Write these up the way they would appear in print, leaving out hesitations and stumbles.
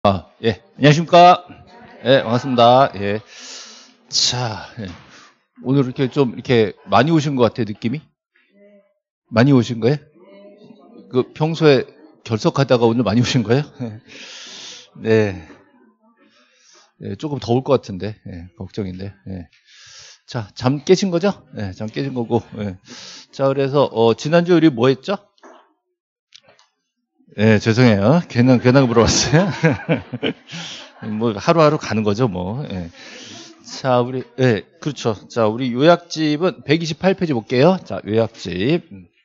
예. 안녕하십니까. 예, 반갑습니다. 예. 자, 예. 오늘 이렇게 많이 오신 것 같아요, 느낌이? 많이 오신 거예요? 그 평소에 결석하다가 오늘 많이 오신 거예요? 네. 예, 조금 더울 것 같은데, 예, 걱정인데, 예. 자, 잠 깨신 거죠? 예, 잠 깨진 거고, 예. 자, 그래서, 지난주 우리 뭐 했죠? 예, 죄송해요. 괜한 물어봤어요. 뭐, 하루하루 가는 거죠, 뭐. 예. 자, 그렇죠. 자, 우리 요약집은 128페이지 볼게요. 자, 요약집.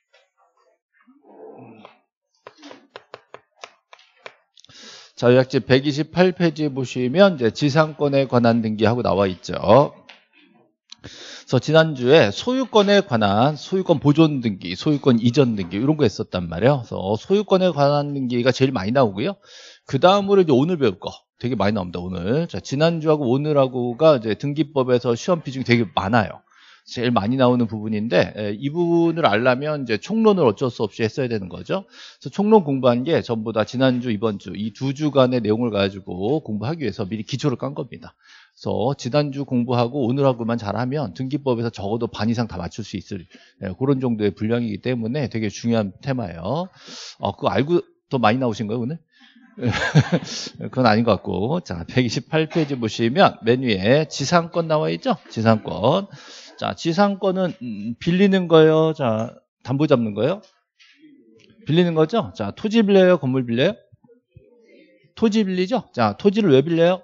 자, 요약집 128페이지 보시면 이제 지상권에 관한 등기하고 나와 있죠. 그래서 지난주에 소유권에 관한 소유권 보존 등기, 소유권 이전 등기 이런 거 했었단 말이에요. 그래서 소유권에 관한 등기가 제일 많이 나오고요. 그 다음으로 이제 오늘 배울 거 되게 많이 나옵니다. 오늘. 자, 지난주하고 오늘하고가 이제 등기법에서 시험 비중이 되게 많아요. 제일 많이 나오는 부분인데 이 부분을 알려면 이제 총론을 어쩔 수 없이 했어야 되는 거죠. 그래서 총론 공부한 게 전부 다 지난주, 이번주 이 두 주간의 내용을 가지고 공부하기 위해서 미리 기초를 깐 겁니다. 그래서 지난주 공부하고 오늘하고만 잘하면 등기법에서 적어도 반 이상 다 맞출 수 있을 그런 정도의 분량이기 때문에 되게 중요한 테마예요. 그거 알고 더 많이 나오신 거예요, 오늘? 그건 아닌 것 같고. 자, 128페이지 보시면 맨 위에 지상권 나와 있죠? 지상권. 자, 지상권은 빌리는 거예요? 자, 담보 잡는 거예요? 빌리는 거죠? 자, 토지 빌려요? 건물 빌려요? 토지 빌리죠? 자, 토지를 왜 빌려요?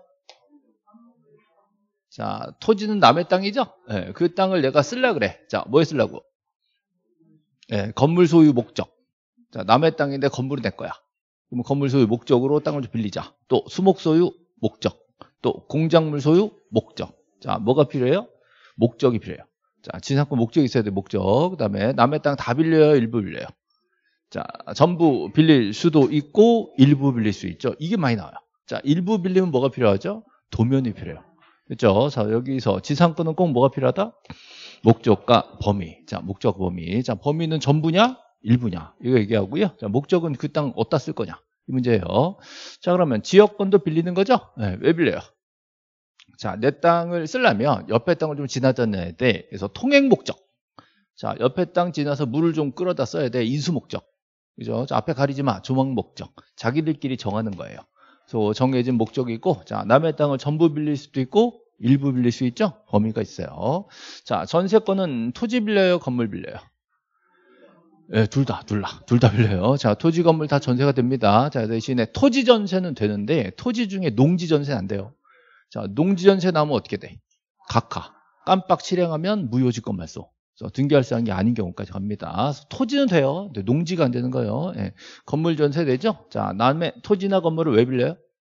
자, 토지는 남의 땅이죠? 네, 그 땅을 내가 쓰려고 그래. 자, 뭐에 쓰려고? 네, 건물 소유 목적. 자, 남의 땅인데 건물은 내 거야. 그럼 건물 소유 목적으로 땅을 좀 빌리자. 또 수목 소유 목적. 또 공작물 소유 목적. 자, 뭐가 필요해요? 목적이 필요해요. 자, 지상권 목적이 있어야 돼, 목적. 그 다음에 남의 땅 다 빌려요, 일부 빌려요? 자, 전부 빌릴 수도 있고 일부 빌릴 수 있죠. 이게 많이 나와요. 자, 일부 빌리면 뭐가 필요하죠? 도면이 필요해요. 그렇죠? 자, 여기서 지상권은 꼭 뭐가 필요하다? 목적과 범위. 자, 목적 범위. 자, 범위는 전부냐? 일부냐? 이거 얘기하고요. 자, 목적은 그 땅 어디다 쓸 거냐? 이 문제예요. 자, 그러면 지역권도 빌리는 거죠? 네, 왜 빌려요? 자, 내 땅을 쓰려면 옆에 땅을 좀 지나다녀야 돼. 그래서 통행 목적. 자, 옆에 땅 지나서 물을 좀 끌어다 써야 돼. 인수 목적. 그죠? 자, 앞에 가리지 마. 조망 목적. 자기들끼리 정하는 거예요. 그래서 정해진 목적이 있고, 자, 남의 땅을 전부 빌릴 수도 있고, 일부 빌릴 수 있죠? 범위가 있어요. 자, 전세권은 토지 빌려요? 건물 빌려요? 네, 둘 다 빌려요. 자, 토지, 건물 다 전세가 됩니다. 자, 대신에 토지 전세는 되는데, 토지 중에 농지 전세는 안 돼요. 자, 농지 전세 나오면 어떻게 돼? 각하. 깜빡 실행하면 무효지권 말소. 등기할 수 있는 게 아닌 경우까지 갑니다. 토지는 돼요. 근데 농지가 안 되는 거예요. 예. 건물 전세 되죠? 자, 남의 토지나 건물을 왜 빌려요?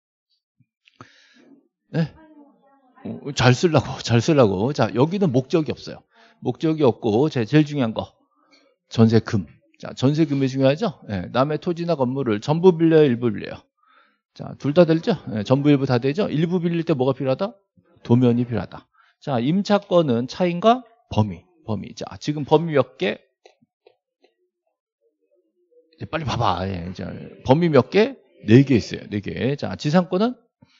네? 잘 쓰려고. 자, 여기는 목적이 없어요. 목적이 없고, 제일 중요한 거. 전세금. 자, 전세금이 중요하죠? 예. 남의 토지나 건물을 전부 빌려요? 일부 빌려요? 자, 둘 다 되죠? 예. 전부 일부 다 되죠? 일부 빌릴 때 뭐가 필요하다? 도면이 필요하다. 자, 임차권은 차인가? 범위. 자, 지금 범위 몇 개? 이제 빨리 봐봐. 예, 범위 몇 개? 4개 있어요. 4개. 자, 지상권은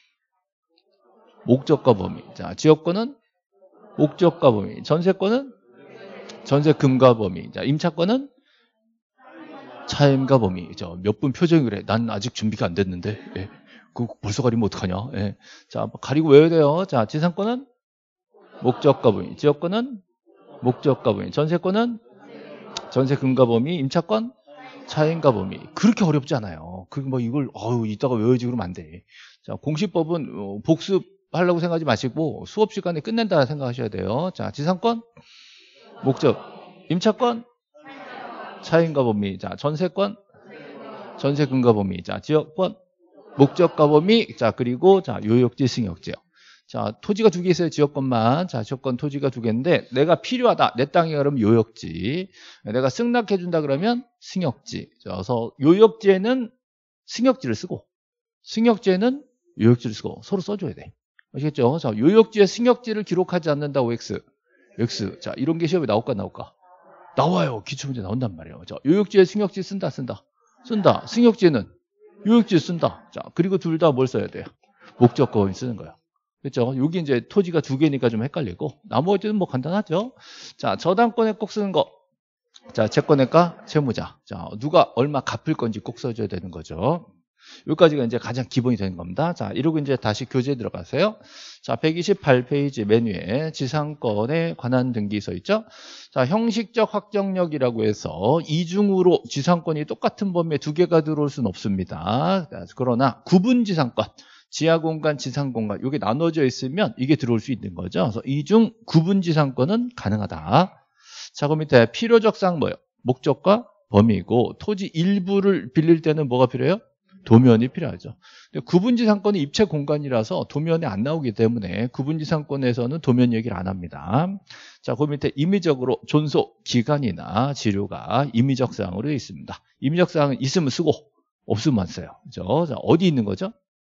목적과 범위. 자, 지역권은 목적과 범위. 전세권은 전세금과 범위. 자, 임차권은 차임과 범위. 몇 분 표정이 그래. 난 아직 준비가 안 됐는데. 예. 그 벌써 가리면 어떡하냐. 예. 자, 가리고 외워야 돼요. 자, 지상권은 목적과 범위. 지역권은 목적과 범위. 전세권은 전세금과 범위. 임차권 차임과 범위. 그렇게 어렵지 않아요. 이걸 이따가 외워야지 그러면 안 돼. 자, 공시법은 복습하려고 생각하지 마시고 수업 시간에 끝낸다 생각하셔야 돼요. 자, 지상권 목적, 임차권 차임과 범위. 자, 전세권 전세금과 범위. 자, 지역권 목적과 범위. 자, 그리고 자, 요역지 승역지요. 자, 토지가 2개 있어요. 지역권만. 자, 지역권 토지가 2개인데 내가 필요하다. 내 땅이야 그러면 요역지. 내가 승낙해 준다 그러면 승역지. 그래서 요역지에는 승역지를 쓰고 승역지에는 요역지를 쓰고 서로 써줘야 돼. 아시겠죠? 자, 요역지에 승역지를 기록하지 않는다고 X. 자, 이런 게 시험에 나올까? 나와요. 기출문제 나온단 말이에요. 자, 요역지에 승역지 쓴다. 승역지에는 요역지 쓴다. 자, 그리고 둘 다 뭘 써야 돼요? 목적과 범위 쓰는 거예요. 그렇죠? 여기 이제 토지가 두 개니까 좀 헷갈리고 나머지는 뭐 간단하죠. 자, 저당권에 꼭 쓰는 거. 자, 채권액과 채무자. 자, 누가 얼마 갚을 건지 꼭 써줘야 되는 거죠. 여기까지가 이제 가장 기본이 되는 겁니다. 자, 이러고 이제 다시 교재에 들어가세요. 자, 128페이지 맨 위에 지상권에 관한 등기서 있죠. 자, 형식적 확정력이라고 해서 이중으로 지상권이 똑같은 범위에 두 개가 들어올 수는 없습니다. 그러나 구분 지상권, 지하 공간, 지상 공간, 이게 나눠져 있으면 이게 들어올 수 있는 거죠. 그래서 이중 구분 지상권은 가능하다. 자, 그 밑에 필요적상 뭐예요? 목적과 범위고 토지 일부를 빌릴 때는 뭐가 필요해요? 도면이 필요하죠. 근데 구분지상권은 입체 공간이라서 도면에 안 나오기 때문에 구분지상권에서는 도면 얘기를 안 합니다. 자, 그 밑에 임의적으로 존속 기간이나 지료가 임의적 사항으로 되어 있습니다. 임의적 사항은 있으면 쓰고 없으면 안 써요. 그죠? 자, 어디 있는 거죠?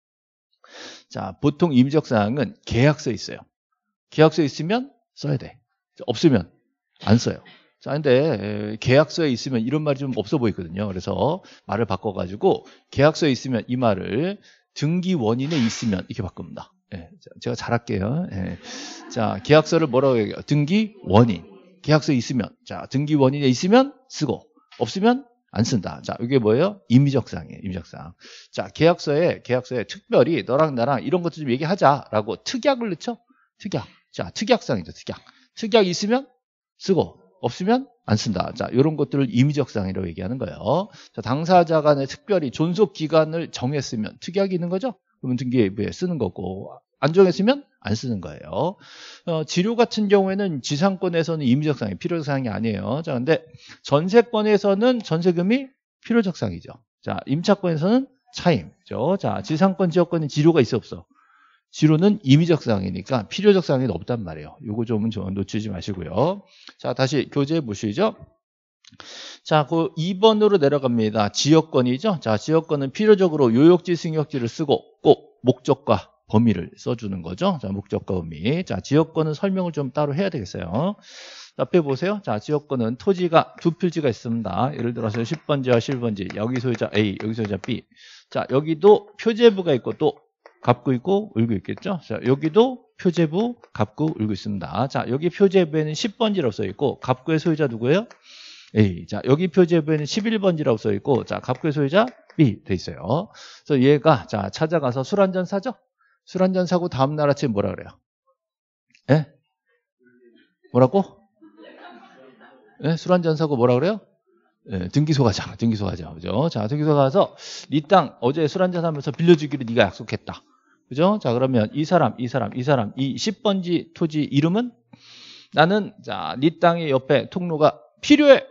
자, 보통 임의적 사항은 계약서에 있어요. 계약서에 있으면 써야 돼. 없으면 안 써요. 자, 근데 계약서에 있으면 이런 말이 좀 없어 보이거든요. 그래서 말을 바꿔가지고 계약서에 있으면 이 말을 등기 원인에 있으면 이렇게 바꿉니다. 예, 제가 잘할게요. 예. 자, 계약서를 뭐라고 얘기해요? 등기 원인. 계약서에 있으면, 자, 등기 원인에 있으면 쓰고 없으면 안 쓴다. 자, 이게 뭐예요? 임의적 사항이에요. 임의적 사항. 자, 계약서에 특별히 너랑 나랑 이런 것도 좀 얘기하자라고 특약을 넣죠. 특약. 자, 특약사항이죠. 특약. 특약 있으면 쓰고 없으면 안 쓴다. 자, 이런 것들을 임의적 사항이라고 얘기하는 거예요. 자, 당사자 간에 특별히 존속 기간을 정했으면 특약이 있는 거죠. 그러면 등기부에 쓰는 거고 안 정했으면 안 쓰는 거예요. 지료 같은 경우에는 지상권에서는 임의적 사항이 필요적 사항이 아니에요. 자, 근데 전세권에서는 전세금이 필요적 사항이죠. 자, 임차권에서는 차임죠. 자, 지상권, 지역권은 지료가 있어 없어? 지료는 임의적 사항이니까 필요적 사항이 없단 말이에요. 요거 좀 놓치지 마시고요. 자, 다시 교재 보시죠. 자, 그 2번으로 내려갑니다. 지역권이죠. 자, 지역권은 필요적으로 요역지, 승역지를 쓰고 꼭 목적과 범위를 써주는 거죠. 자, 목적과 범위. 자, 지역권은 설명을 좀 따로 해야 되겠어요. 앞에 보세요. 자, 지역권은 토지가 두 필지가 있습니다. 예를 들어서 10번지와 11번지. 여기 소유자 A, 여기 소유자 B. 자, 여기도 표제부가 있고 또 갑구 있고 울고 있겠죠. 자, 여기도 표제부, 갑구, 울고 있습니다. 자, 여기 표제부에는 10번지라고 써 있고 갑구의 소유자 누구예요? A. 자, 여기 표제부에는 11번지라고 써 있고 자, 갑구의 소유자 B 돼 있어요. 그래서 얘가 자, 찾아가서 술 한잔 사죠? 술 한잔 사고 다음 날 아침에 뭐라 그래요? 예? 뭐라고? 예? 술 한잔 사고 뭐라 그래요? 예, 등기소 가자. 그죠? 자, 등기소 가서 네 땅 어제 술 한잔 하면서 빌려주기로 네가 약속했다. 그죠? 자, 그러면 이 사람, 이 10번지 토지 이름은 나는 자, 네 땅의 옆에 통로가 필요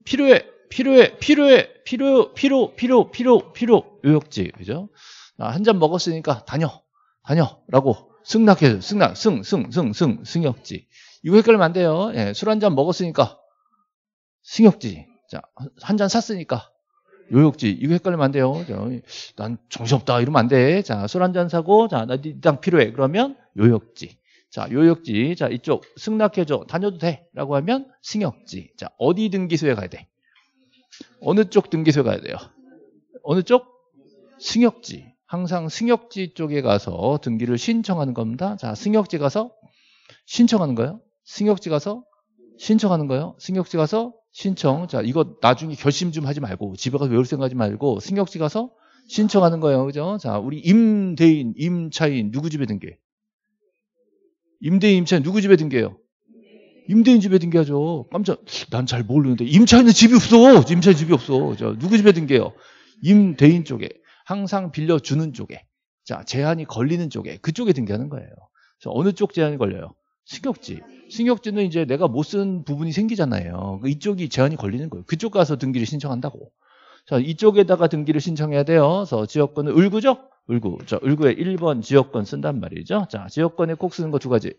요역지. 그죠? 한 잔 먹었으니까 다녀라고 승낙해줘. 승역지. 이거 헷갈리면 안 돼요. 예, 술 한 잔 먹었으니까 승역지. 자, 한 잔 샀으니까 요역지. 이거 헷갈리면 안 돼요. 난 정신없다 이러면 안 돼. 자, 술 한 잔 사고 자, 나 네 땅 필요해. 그러면 요역지. 자, 요역지. 자, 이쪽 승낙해줘. 다녀도 돼. 라고 하면 승역지. 자, 어디 등기소에 가야 돼? 어느 쪽 등기소에 가야 돼요? 어느 쪽? 승역지. 항상 승역지 쪽에 가서 등기를 신청하는 겁니다. 자, 승역지 가서 신청하는 거예요. 승역지 가서 신청하는 거예요. 승역지 가서 신청. 자, 이거 나중에 결심 좀 하지 말고 집에 가서 외울 생각하지 말고 승역지 가서 신청하는 거예요. 그죠? 자, 우리 임대인, 임차인 누구 집에 등기해? 임대인, 임차인 누구 집에 등기해요? 임대인 집에 등기하죠. 난 잘 모르는데 임차인은 집이 없어. 임차인 집이 없어. 자, 누구 집에 등기해요? 임대인 쪽에. 항상 빌려주는 쪽에. 자, 제한이 걸리는 쪽에. 그쪽에 등기하는 거예요. 자, 어느 쪽 제한이 걸려요? 승역지. 승역지는 이제 내가 못 쓴 부분이 생기잖아요. 이쪽이 제한이 걸리는 거예요. 그쪽 가서 등기를 신청한다고. 자, 이쪽에다가 등기를 신청해야 돼요. 그래서 지역권은 을구죠? 을구. 자, 을구에 1번 지역권 쓴단 말이죠. 자, 지역권에 꼭 쓰는 거 두 가지.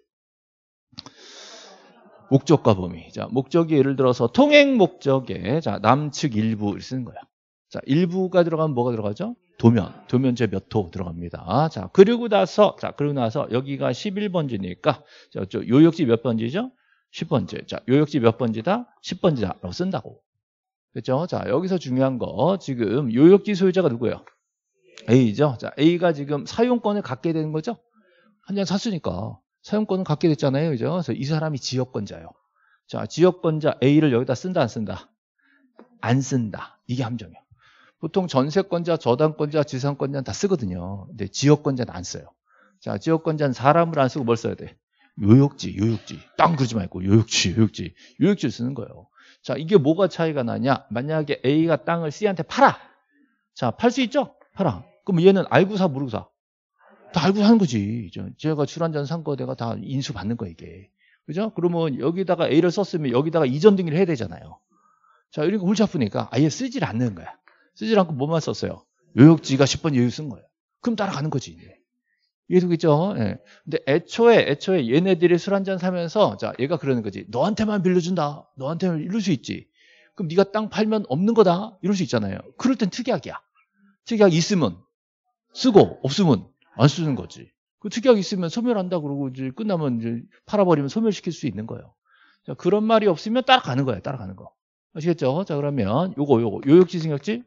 목적과 범위. 자, 목적이 예를 들어서 통행 목적에 자, 남측 일부를 쓰는 거야. 자, 일부가 들어가면 뭐가 들어가죠? 도면제 몇 호 들어갑니다. 자, 그리고 나서 여기가 11번지니까 저 요역지 몇 번지죠? 10번지. 자, 요역지 몇 번지다? 10번지다라고 쓴다고. 그렇죠? 자, 여기서 중요한 거 지금 요역지 소유자가 누구예요? A죠. 자, A가 지금 사용권을 갖게 되는 거죠. 한 장 샀으니까 사용권을 갖게 됐잖아요. 그죠? 그래서 이 사람이 지역권자예요. 자, 지역권자 A를 여기다 쓴다, 안 쓴다? 안 쓴다. 이게 함정이에요. 보통 전세권자, 저당권자, 지상권자는 다 쓰거든요. 근데 지역권자는 안 써요. 자, 지역권자는 사람을 안 쓰고 뭘 써야 돼? 요역지. 땅 그러지 말고 요역지를 쓰는 거예요. 자, 이게 뭐가 차이가 나냐? 만약에 A가 땅을 C한테 팔아. 자, 팔 수 있죠? 팔아. 그럼 얘는 알고 사, 모르고 사? 다 알고 사는 거지. 제가 술 한잔 산 거 내가 다 인수 받는 거야, 이게. 그죠? 그러면 여기다가 A를 썼으면 여기다가 이전 등기를 해야 되잖아요. 자, 이렇게 골치 아프니까 아예 쓰질 않는 거야. 쓰질 않고 뭐만 썼어요? 요역지가 10번 요역 쓴 거예요. 그럼 따라가는 거지, 이제. 이해되겠죠? 예. 근데 애초에 얘네들이 술 한잔 사면서, 자, 얘가 그러는 거지. 너한테만 빌려준다. 너한테만 이럴 수 있지. 그럼 네가 땅 팔면 없는 거다. 이럴 수 있잖아요. 그럴 땐 특약이야. 특약 있으면 쓰고, 없으면 안 쓰는 거지. 그 특약 있으면 소멸한다 그러고 이제 끝나면 이제 팔아버리면 소멸시킬 수 있는 거예요. 자, 그런 말이 없으면 따라가는 거예요. 따라가는 거. 아시겠죠? 자, 그러면 요거 요역지 생겼지?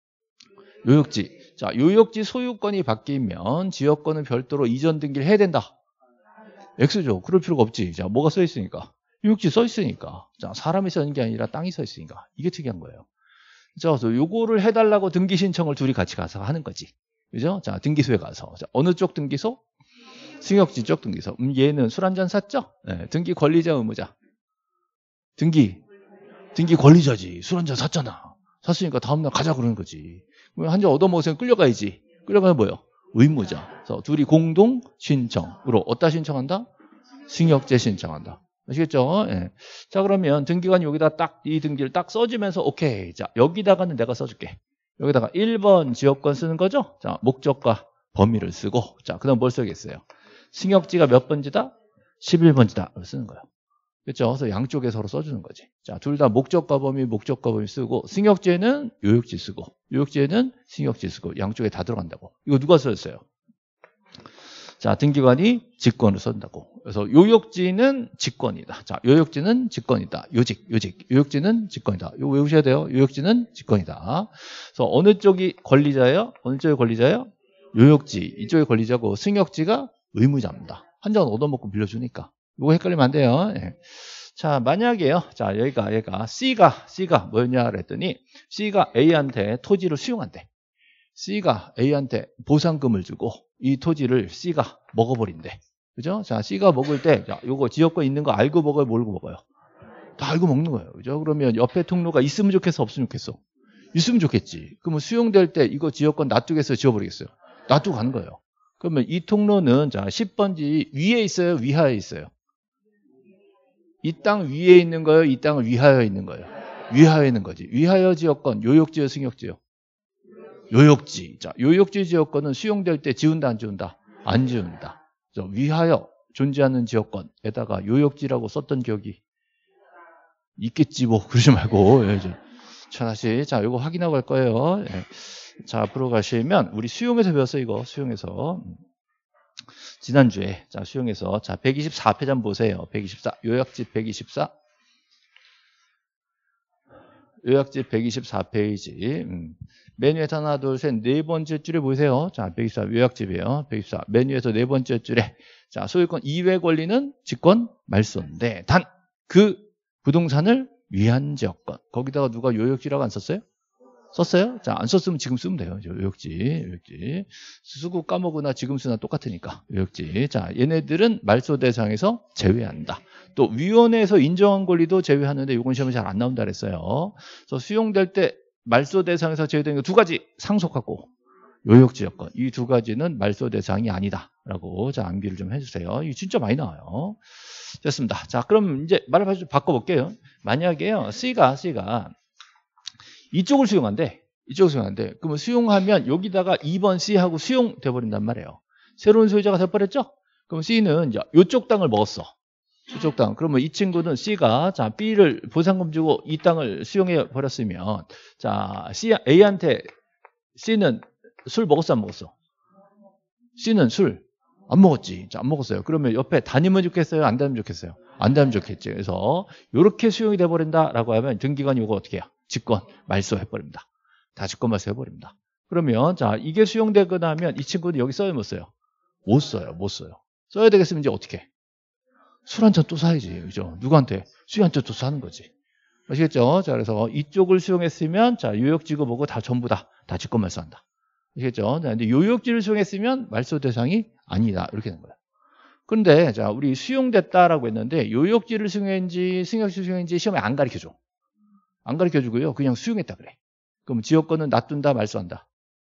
요역지. 자, 요역지 소유권이 바뀌면 지역권은 별도로 이전 등기를 해야 된다. X죠. 그럴 필요가 없지. 자, 뭐가 써 있으니까? 요역지 써 있으니까. 자, 사람이 써 있는 게 아니라 땅이 써 있으니까. 이게 특이한 거예요. 자, 그래서 요거를 해달라고 등기 신청을 둘이 같이 가서 하는 거지. 그죠? 자, 등기소에 가서. 자, 어느 쪽 등기소? 승역지 쪽 등기소. 얘는 술 한잔 샀죠? 네, 등기 권리자 의무자. 등기 권리자지. 술 한잔 샀잖아. 샀으니까 다음날 가자 그러는 거지. 한 잔 얻어먹으면 끌려가야지. 끌려가면 뭐예요? 의무자. 그래서 둘이 공동 신청으로 어디다 신청한다? 승역제 신청한다. 아시겠죠? 예. 자, 그러면 등기관이 여기다 딱 이 등기를 딱 써주면서 오케이. 자, 여기다가는 내가 써줄게. 여기다가 1번 지역권 쓰는 거죠? 자, 목적과 범위를 쓰고, 자, 그 다음 뭘 써야겠어요? 승역지가 몇 번지다? 11번지다. 쓰는 거예요. 그렇죠? 그래서 양쪽에 서로 써주는 거지. 자, 둘 다 목적과 범위 쓰고, 승역지에는 요역지 쓰고, 요역지에는 승역지 쓰고, 양쪽에 다 들어간다고. 이거 누가 썼어요? 자, 등기관이 직권을 쓴다고. 그래서 요역지는 직권이다. 자, 요역지는 직권이다. 요역지는 직권이다. 이거 외우셔야 돼요. 요역지는 직권이다. 그래서 어느 쪽이 권리자예요? 어느 쪽이 권리자예요? 요역지. 이쪽이 권리자고 승역지가 의무자입니다. 한 잔 얻어먹고 빌려주니까. 이거 헷갈리면 안 돼요. 예. 자, 만약에요. 자, 얘가 C가 뭐였냐 그랬더니 C가 A한테 토지를 수용한대. C가 A한테 보상금을 주고 이 토지를 C가 먹어버린대. 그죠? 자, C가 먹을 때, 자, 요거 지역권 있는 거 알고 먹어요? 모르고 먹어요? 다 알고 먹는 거예요. 그죠? 그러면 옆에 통로가 있으면 좋겠어? 없으면 좋겠어? 있으면 좋겠지. 그러면 수용될 때 이거 지역권 놔두겠어요? 지워버리겠어요? 놔두고 가는 거예요. 그러면 이 통로는, 자, 10번지 위에 있어요? 위하에 있어요? 이 땅 위에 있는 거예요? 이 땅을 위하여 있는 거예요? 위하여 있는 거지. 위하여 지역권, 요역지요, 승역지요? 요역지. 자, 요역지 지역권은 수용될 때 지운다, 안 지운다? 안 지운다. 그래서 위하여 존재하는 지역권에다가 요역지라고 썼던 기억이 있겠지, 뭐. 그러지 말고. 예, 자, 다시. 자, 이거 확인하고 갈 거예요. 예. 자, 앞으로 가시면, 우리 수용에서 배웠어요, 이거. 수용에서. 지난주에. 자, 수용에서. 자, 124페이지 한번 보세요. 124. 요약집 124. 요약집 124페이지. 맨 위에서 하나, 둘, 셋, 네 번째 줄에 보세요. 자, 124 요약집이에요. 124. 맨 위에서 네 번째 줄에. 자, 소유권 이외 권리는 직권 말소인데, 단 그 부동산을 위한 지역권. 거기다가 누가 요역지라고 안 썼어요? 썼어요? 자, 안 썼으면 지금 쓰면 돼요. 요역지. 쓰고 까먹으나 지금 쓰나 똑같으니까. 요역지. 자, 얘네들은 말소 대상에서 제외한다. 또 위원회에서 인정한 권리도 제외하는데 이건 시험에 잘 안 나온다 그랬어요. 그래서 수용될 때 말소 대상에서 제외되는 거 두 가지 상속하고 요역지역권. 이 두 가지는 말소 대상이 아니다라고 자, 암기를 좀 해주세요. 이거 진짜 많이 나와요. 됐습니다. 자, 그럼 이제 말을 좀 바꿔볼게요. 만약에요, C가 이쪽을 수용한대. 그러면 수용하면 여기다가 2번 C하고 수용돼 버린단 말이에요. 새로운 소유자가 돼버렸죠? 그럼 C는 이제 이쪽 땅을 먹었어. 이쪽 땅. 그러면 이 친구는 C가 자, B를 보상금 주고 이 땅을 수용해 버렸으면 자, A한테 C는 술 먹었어, 안 먹었어? C는 술 안 먹었지. 자, 안 먹었어요. 그러면 옆에 다니면 좋겠어요? 안 다니면 좋겠어요? 안 다니면 좋겠지. 그래서 이렇게 수용이 돼버린다라고 하면 등기관이 이거 어떻게 해요? 직권 말소해버립니다. 다 직권 말소해버립니다. 그러면 자 이게 수용되고 나면 이 친구는 여기 써요 못 써요? 못 써요. 못 써요. 써야 되겠으면 이제 어떻게 해? 술 한 잔 또 사야지. 그죠? 누구한테? 수희한테 또 사는 거지. 아시겠죠? 자, 그래서 이쪽을 수용했으면 자 요역지고 뭐고 다 전부 다 직권 말소한다. 아시겠죠? 자, 근데 요역지를 수용했으면 말소 대상이 아니다. 이렇게 되는 거야. 그런데 자 우리 수용됐다라고 했는데 요역지를 수용했는지 승역지를 수용했는지 시험에 안 가르쳐줘. 안 가르쳐주고요. 그냥 수용했다 그래. 그럼 지역권은 놔둔다 말소한다.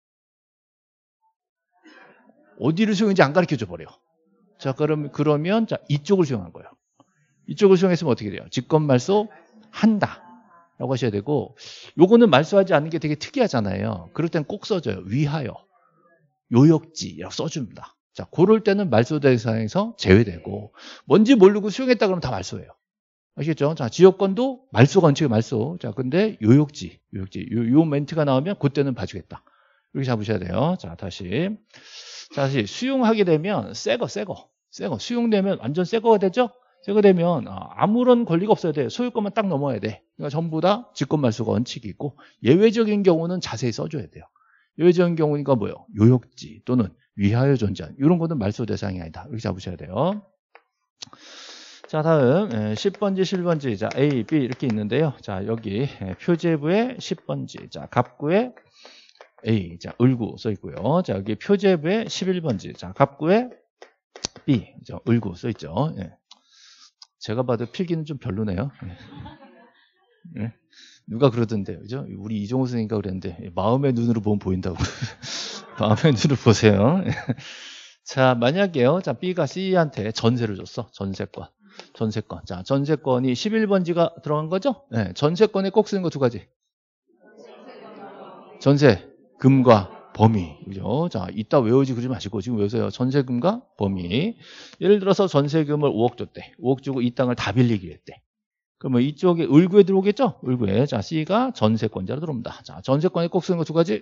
어디를 수용했는지 안 가르쳐줘 버려. 자 그러면 자 이쪽을 수용한 거예요. 이쪽을 수용했으면 어떻게 돼요? 직권 말소 한다 라고 하셔야 되고, 요거는 말소하지 않는 게 되게 특이하잖아요. 그럴 땐 꼭 써줘요. 위하여 요역지라고 써줍니다. 자, 그럴 때는 말소 대상에서 제외되고, 뭔지 모르고 수용했다 그러면 다 말소예요. 아시겠죠? 자, 지역권도 말소가 원칙이 말소. 자, 근데 요역지 요 멘트가 나오면 그때는 봐주겠다. 이렇게 잡으셔야 돼요. 자, 다시 수용하게 되면 새거 수용되면 완전 새거가 되죠? 새거 되면 아무런 권리가 없어야 돼. 소유권만 딱 넘어야 돼. 그러니까 전부 다 직권 말소가 원칙이 있고, 예외적인 경우는 자세히 써줘야 돼요. 예외적인 경우니까 뭐예요? 요역지 또는 위하여 존재한 이런 거는 말소 대상이 아니다. 이렇게 잡으셔야 돼요. 자, 다음 10번지, 11번지. 자, A, B 이렇게 있는데요. 자, 여기 표제부에 10번지. 자, 갑구에 A. 자, 을구 써 있고요. 자, 여기 표제부에 11번지. 자, 갑구에 B. 자, 을구 써 있죠. 예. 제가 봐도 필기는 좀 별로네요. 예. 예. 누가 그러던데요. 그죠? 우리 이종호 선생님가 그랬는데 마음의 눈으로 보면 보인다고. 마음의 눈으로 보세요. 자, 만약에요. 자, B가 C한테 전세를 줬어. 전세권. 자, 전세권이 11번지가 들어간 거죠? 네, 전세권에 꼭 쓰는 거 두 가지. 전세금과 범위. 그죠? 자, 이따 외우지 그러지 마시고 지금 외우세요. 전세금과 범위. 예를 들어서 전세금을 5억 줬대. 5억 주고 이 땅을 다 빌리기로 했대. 그러면 이쪽에 을구에 들어오겠죠? 을구에. 자, C가 전세권자로 들어옵니다. 자, 전세권에 꼭 쓰는 거 두 가지.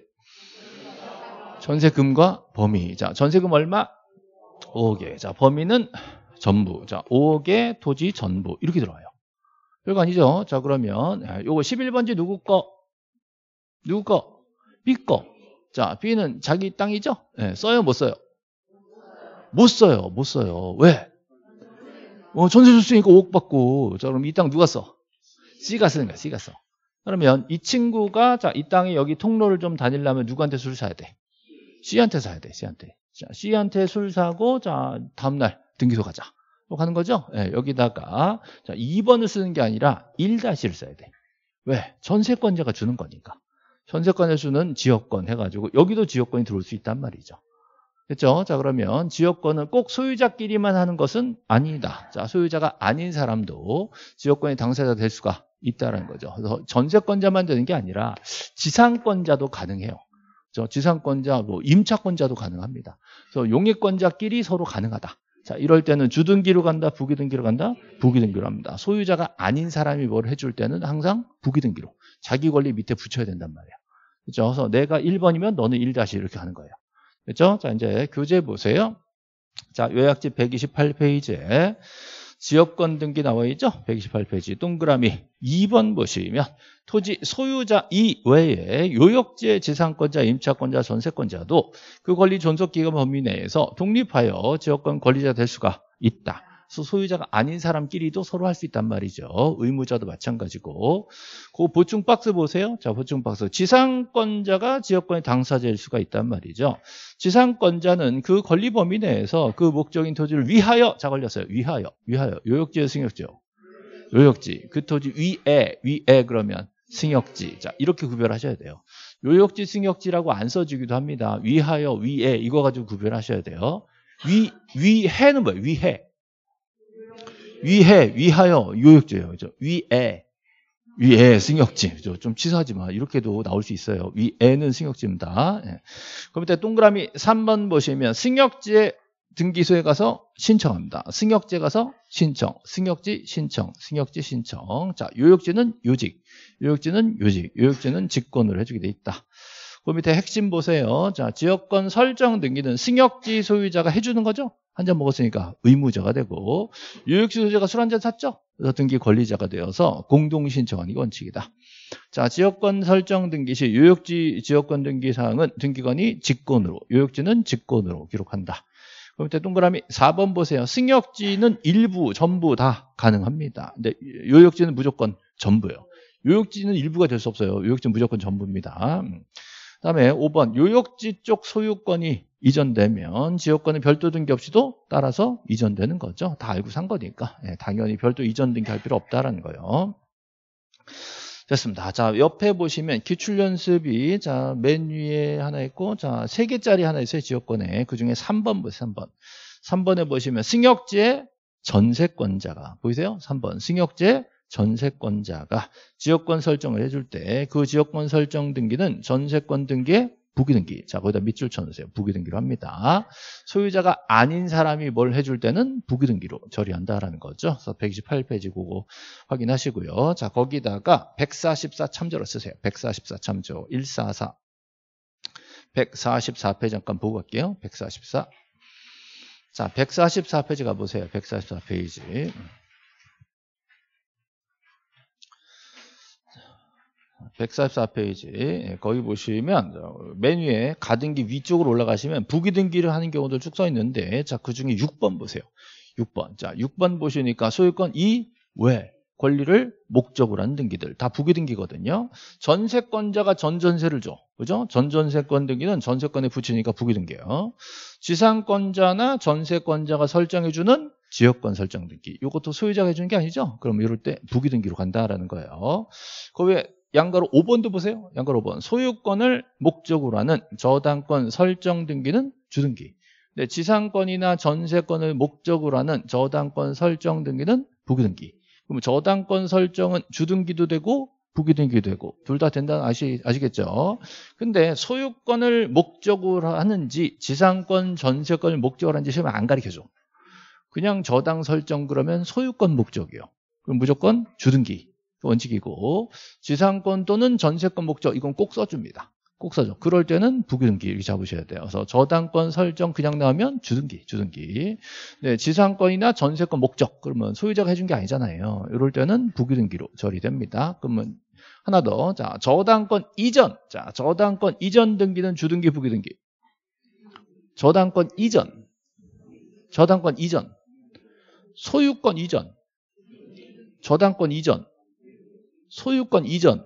전세금과 범위. 자, 전세금 얼마? 5억에. 자, 범위는 전부. 자, 5억의 토지 전부. 이렇게 들어와요. 별거 아니죠? 자, 그러면 요거 11번지 누구 거? B 거. 자, B는 자기 땅이죠? 네, 써요, 못 써요? 못 써요. 왜? 전세 줬으니까 5억 받고. 자, 그럼 이 땅 누가 써? C가 쓰는 거야, C가 써. 그러면 이 친구가 자, 이 땅에 여기 통로를 좀 다니려면 누구한테 술 사야 돼? C한테 사야 돼, C한테. 자, C한테 술 사고, 자, 다음날 등기소 가자. 또 가는 거죠? 네, 여기다가, 자, 2번을 쓰는 게 아니라 1-를 써야 돼. 왜? 전세권자가 주는 거니까. 전세권에 주는 지역권 해가지고, 여기도 지역권이 들어올 수 있단 말이죠. 됐죠? 자, 그러면 지역권은 꼭 소유자끼리만 하는 것은 아니다. 자, 소유자가 아닌 사람도 지역권의 당사자가 될 수가 있다는 거죠. 그래서 전세권자만 되는 게 아니라 지상권자도 가능해요. 지상권자, 뭐 임차권자도 가능합니다. 그래서 용익권자끼리 서로 가능하다. 자, 이럴 때는 주등기로 간다, 부기등기로 간다, 부기등기로 합니다. 소유자가 아닌 사람이 뭘 해줄 때는 항상 부기등기로 자기 권리 밑에 붙여야 된단 말이에요. 그렇죠? 그래서 내가 1번이면 너는 1- 이렇게 하는 거예요. 그렇죠? 자, 이제 교재 보세요. 자, 요약집 128페이지에 지역권 등기 나와 있죠? 128페이지 동그라미 2번 보시면 토지 소유자 이외에 요역지의 지상권자, 임차권자, 전세권자도 그 권리 존속기간 범위 내에서 독립하여 지역권 권리자 될 수가 있다. 그래서 소유자가 아닌 사람끼리도 서로 할 수 있단 말이죠. 의무자도 마찬가지고. 그 보충 박스 보세요. 자, 보충 박스. 지상권자가 지역권의 당사자일 수가 있단 말이죠. 지상권자는 그 권리 범위 내에서 그 목적인 토지를 위하여, 자 걸렸어요. 위하여. 요역지의 승역지요. 요역지. 그 토지 위에 그러면 승역지. 자, 이렇게 구별하셔야 돼요. 요역지, 승역지라고 안 써주기도 합니다. 위하여, 위에 이거 가지고 구별하셔야 돼요. 위해는 뭐예요? 위하여 요역지예요. 그죠? 위에 승역지. 그죠? 좀 치사하지만 이렇게도 나올 수 있어요. 위에는 승역지입니다. 예. 그럼 이때 동그라미 3번 보시면 승역지의 등기소에 가서 신청합니다. 승역지에 가서 신청, 승역지 신청. 자, 요역지는 요직, 요역지는 직권으로 해주게 돼 있다. 그 밑에 핵심 보세요. 자, 지역권 설정 등기는 승역지 소유자가 해주는 거죠. 한 잔 먹었으니까 의무자가 되고, 요역지 소유자가 술 한 잔 샀죠. 그래서 등기 권리자가 되어서 공동 신청하는 게 원칙이다. 자, 지역권 설정 등기 시 요역지 지역권 등기 사항은 등기관이 직권으로, 요역지는 직권으로 기록한다. 그럼 밑에 동그라미 4번 보세요. 승역지는 일부, 전부 다 가능합니다. 근데 요역지는 무조건 전부예요. 요역지는 일부가 될 수 없어요. 요역지는 무조건 전부입니다. 그다음에 5번 요역지 쪽 소유권이 이전되면 지역권은 별도 등기 없이도 따라서 이전되는 거죠. 다 알고 산 거니까 당연히 별도 이전 등기할 필요 없다라는 거예요. 됐습니다. 자, 옆에 보시면 기출연습이 자, 맨 위에 하나 있고 자, 3개짜리 하나 있어요. 지역권에. 그중에 3번 보세요. 3번. 3번에 보시면 승역지의 전세권자가 보이세요? 3번. 승역지의 전세권자가 지역권 설정을 해줄 때 그 지역권 설정 등기는 전세권 등기의 부기등기. 자, 거기다 밑줄 쳐놓으세요. 부기등기로 합니다. 소유자가 아닌 사람이 뭘 해줄 때는 부기등기로 처리한다라는 거죠. 그래서 128페이지 그거 확인하시고요. 자, 거기다가 144 참조로 쓰세요. 144 참조. 144. 144페이지 잠깐 보고 갈게요. 144. 자, 144페이지 가보세요. 144페이지. 144페이지 거기 보시면 맨 위에 가등기 위쪽으로 올라가시면 부기등기를 하는 경우도 쭉 써 있는데 자, 그중에 6번 보세요. 6번. 자, 6번 보시니까 소유권 이외 권리를 목적으로 한 등기들 다 부기등기거든요. 전세권자가 전전세를 줘. 그죠? 전전세권 등기는 전세권에 붙이니까 부기등기예요. 지상권자나 전세권자가 설정해주는 지역권 설정 등기. 이것도 소유자가 해주는 게 아니죠? 그럼 이럴 때 부기등기로 간다라는 거예요. 그 외에 양가로 5번도 보세요. 양가로 5번. 소유권을 목적으로 하는 저당권 설정 등기는 주등기. 네, 지상권이나 전세권을 목적으로 하는 저당권 설정 등기는 부기등기. 그럼 저당권 설정은 주등기도 되고 부기등기도 되고 둘 다 된다는 아시겠죠? 근데 소유권을 목적으로 하는지 지상권, 전세권을 목적으로 하는지 시험에 안 가르쳐줘. 그냥 저당 설정 그러면 소유권 목적이요. 그럼 무조건 주등기. 원칙이고 지상권 또는 전세권 목적 이건 꼭 써줍니다. 꼭 써줘. 그럴 때는 부기등기 이렇게 잡으셔야 돼요. 그래서 저당권 설정 그냥 나오면 주등기. 네, 지상권이나 전세권 목적 그러면 소유자가 해준 게 아니잖아요. 이럴 때는 부기등기로 처리됩니다. 그러면 하나 더. 자, 저당권 이전. 자, 저당권 이전 등기는 주등기, 부기등기. 저당권 이전. 소유권 이전. 저당권 이전. 소유권 이전,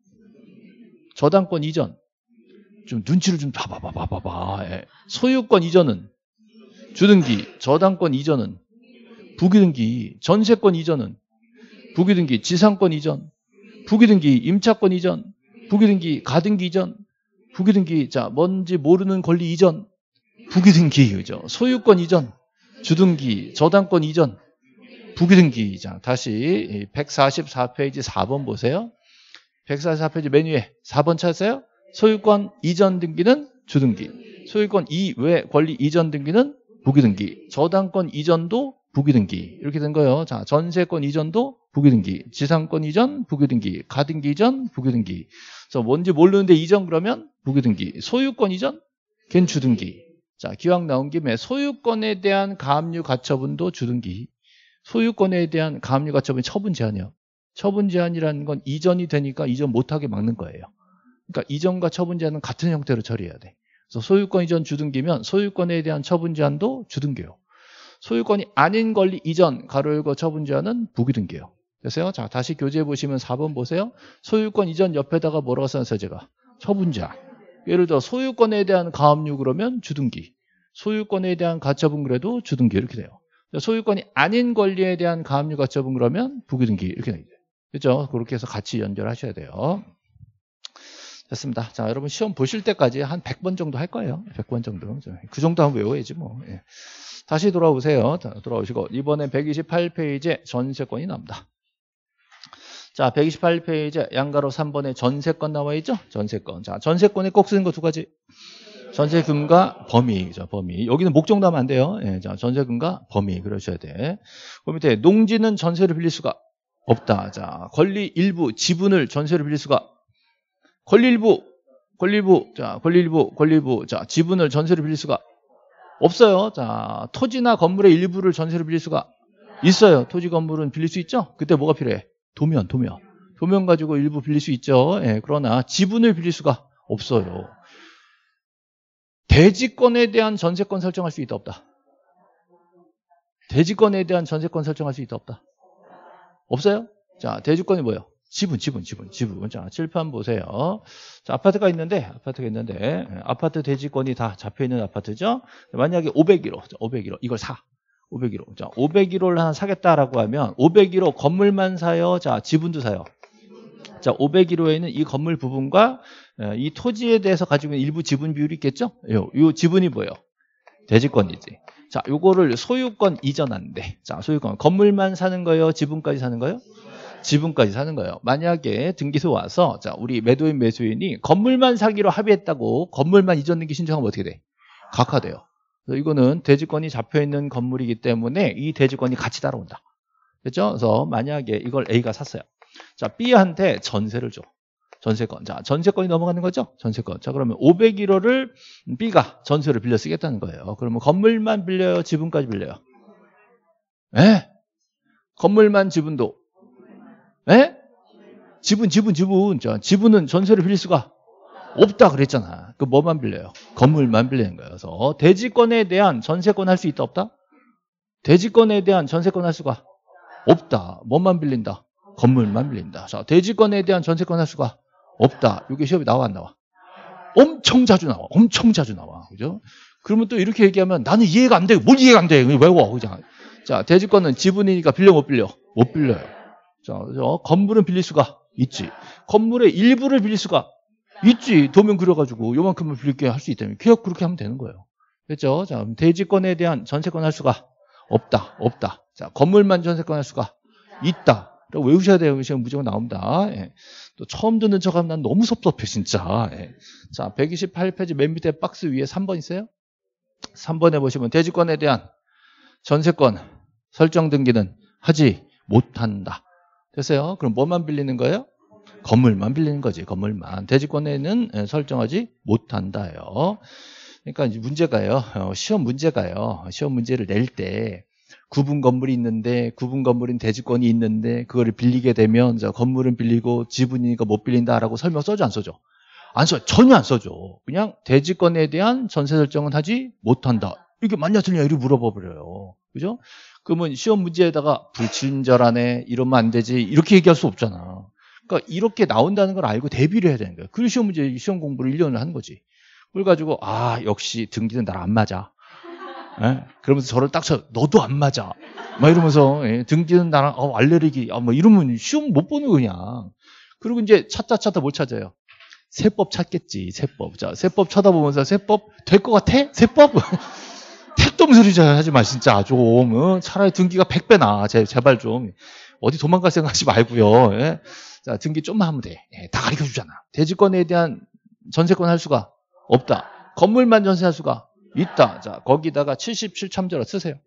저당권 이전. 좀 눈치를 좀 봐봐. 소유권 이전은 주등기, 저당권 이전은 부기등기, 전세권 이전은 부기등기, 지상권 이전, 부기등기, 임차권 이전, 부기등기, 가등기 이전, 부기등기, 자, 뭔지 모르는 권리 이전, 부기등기, 그죠? 소유권 이전, 주등기, 저당권 이전, 부기등기. 자, 다시 144페이지 4번 보세요. 144페이지 맨 위에 4번 찾으세요. 소유권 이전 등기는 주등기. 소유권 이외 권리 이전 등기는 부기등기. 저당권 이전도 부기등기. 이렇게 된 거예요. 자, 전세권 이전도 부기등기. 지상권 이전 부기등기. 가등기 이전 부기등기. 그래서 뭔지 모르는데 이전 그러면 부기등기. 소유권 이전 걘 주등기. 자, 기왕 나온 김에 소유권에 대한 가압류 가처분도 주등기. 소유권에 대한 가압류 가처분이 처분 제한이요. 처분 제한이라는 건 이전이 되니까 이전 못하게 막는 거예요. 그러니까 이전과 처분 제한은 같은 형태로 처리해야 돼. 그래서 소유권 이전 주등기면 소유권에 대한 처분 제한도 주등기예요. 소유권이 아닌 권리 이전 가로 열고 처분 제한은 부기등기예요. 됐어요? 자, 다시 교재에 보시면 4번 보세요. 소유권 이전 옆에다가 뭐라고 써놨어요, 제가? 처분 제한. 예를 들어 소유권에 대한 가압류 그러면 주등기. 소유권에 대한 가처분 그래도 주등기 이렇게 돼요. 소유권이 아닌 권리에 대한 가압류 가처분 그러면 부기등기 이렇게 돼요. 그렇죠? 그렇게 해서 같이 연결하셔야 돼요. 됐습니다. 자, 여러분 시험 보실 때까지 한 100번 정도 할 거예요. 100번 정도. 그 정도 한번 외워야지 뭐. 예. 다시 돌아오세요. 자, 돌아오시고 이번엔 128페이지에 전세권이 나옵니다. 자, 128페이지에 양가로 3번에 전세권 나와 있죠? 전세권. 자, 전세권에 꼭 쓰는 거 두 가지. 전세금과 범위죠, 범위. 여기는 목적 나오면 안 돼요. 예, 자, 전세금과 범위 그러셔야 돼. 그 밑에 농지는 전세를 빌릴 수가 없다. 자, 권리 일부 지분을 전세를 빌릴 수가 권리 일부, 자, 지분을 전세를 빌릴 수가 없어요. 자, 토지나 건물의 일부를 전세를 빌릴 수가 있어요. 토지 건물은 빌릴 수 있죠? 그때 뭐가 필요해? 도면. 도면 가지고 일부 빌릴 수 있죠. 예, 그러나 지분을 빌릴 수가 없어요. 대지권에 대한 전세권 설정할 수 있다 없다? 대지권에 대한 전세권 설정할 수 있다 없다? 없어요? 자, 대지권이 뭐예요? 지분. 자, 칠판 보세요. 자, 아파트가 있는데, 아파트 대지권이 다 잡혀있는 아파트죠? 만약에 501호, 이걸 사. 501호. 자, 501호를 하나 사겠다라고 하면, 501호 건물만 사요? 자, 지분도 사요? 자, 501호에는 이 건물 부분과 이 토지에 대해서 가지고 있는 일부 지분 비율이 있겠죠? 요 지분이 뭐예요? 대지권이지. 자, 요거를 소유권 이전하는데, 자, 소유권. 건물만 사는 거예요? 지분까지 사는 거예요? 지분까지 사는 거예요. 만약에 등기소 와서, 자, 우리 매도인, 매수인이 건물만 사기로 합의했다고 건물만 이전 등기 신청하면 어떻게 돼? 각하돼요. 그래서 이거는 대지권이 잡혀있는 건물이기 때문에 이 대지권이 같이 따라온다. 그렇죠? 그래서 만약에 이걸 A가 샀어요. 자, B한테 전세를 줘. 전세권. 자, 전세권이 넘어가는 거죠? 전세권. 자, 그러면 501호를 B가 전세를 빌려 쓰겠다는 거예요. 그러면 건물만 빌려요? 지분까지 빌려요? 예? 건물만 지분도? 예? 지분. 자, 지분은 전세를 빌릴 수가 없다 그랬잖아. 그 뭐만 빌려요? 건물만 빌리는 거예요. 그래서 대지권에 대한 전세권 할 수 있다 없다? 대지권에 대한 전세권 할 수가 없다. 뭐만 빌린다? 건물만 빌린다. 자, 대지권에 대한 전세권 할 수가 없다. 이게 시험에 나와 안 나와? 엄청 자주 나와. 그죠? 그러면 또 이렇게 얘기하면 나는 이해가 안 돼. 뭘 이해가 안 돼? 외워. 그죠? 자, 대지권은 지분이니까 빌려 못 빌려? 못 빌려요. 자, 그래서 건물은 빌릴 수가 있지. 건물의 일부를 빌릴 수가 있지. 도면 그려가지고 요만큼을 빌릴게 할 수 있다면 계약 그렇게 하면 되는 거예요. 그렇죠? 자, 대지권에 대한 전세권 할 수가 없다. 자, 건물만 전세권 할 수가 있다. 외우셔야 돼요. 시험 무조건 나옵니다. 예. 또 처음 듣는 척하면 난 너무 섭섭해 진짜. 예. 자, 128페이지 맨 밑에 박스 위에 3번 있어요? 3번에 보시면 대지권에 대한 전세권 설정 등기는 하지 못한다. 됐어요? 그럼 뭐만 빌리는 거예요? 건물만 빌리는 거지. 건물만. 대지권에는 설정하지 못한다요. 그러니까 이제 문제가요. 시험 문제를 낼 때 구분 건물이 있는데 구분 건물인 대지권이 있는데 그거를 빌리게 되면 건물은 빌리고 지분이니까 못 빌린다라고 설명 써줘 안 써줘? 안 써. 전혀 안 써줘. 그냥 대지권에 대한 전세 설정은 하지 못한다. 이게 맞냐 틀리냐 이렇게 물어봐 버려요. 그죠? 그러면 시험 문제에다가 불친절하네 이러면 안 되지 이렇게 얘기할 수 없잖아. 그러니까 이렇게 나온다는 걸 알고 대비를 해야 되는 거야. 그리고 시험 문제 시험 공부를 1년을 하는 거지. 그걸 가지고 역시 등기는 나랑 안 맞아. 예? 그러면서 저를 딱 쳐. 너도 안 맞아. 막 이러면서 등기는 나랑 알레르기 뭐 이러면 시험 못 보는 그냥. 그리고 이제 찾다 뭘 찾아요? 세법 찾겠지. 세법. 자, 세법 쳐다보면서 세법 될 것 같아? 세법? 택도 없는 소리 하지 마 진짜 좀. 차라리 등기가 100배 나. 제발 좀. 어디 도망갈 생각하지 말고요. 예? 자, 등기 좀만 하면 돼. 다 가르쳐주잖아. 대지권에 대한 전세권 할 수가 없다. 건물만 전세할 수가 있다. 자, 거기다가 77 참조라 쓰세요.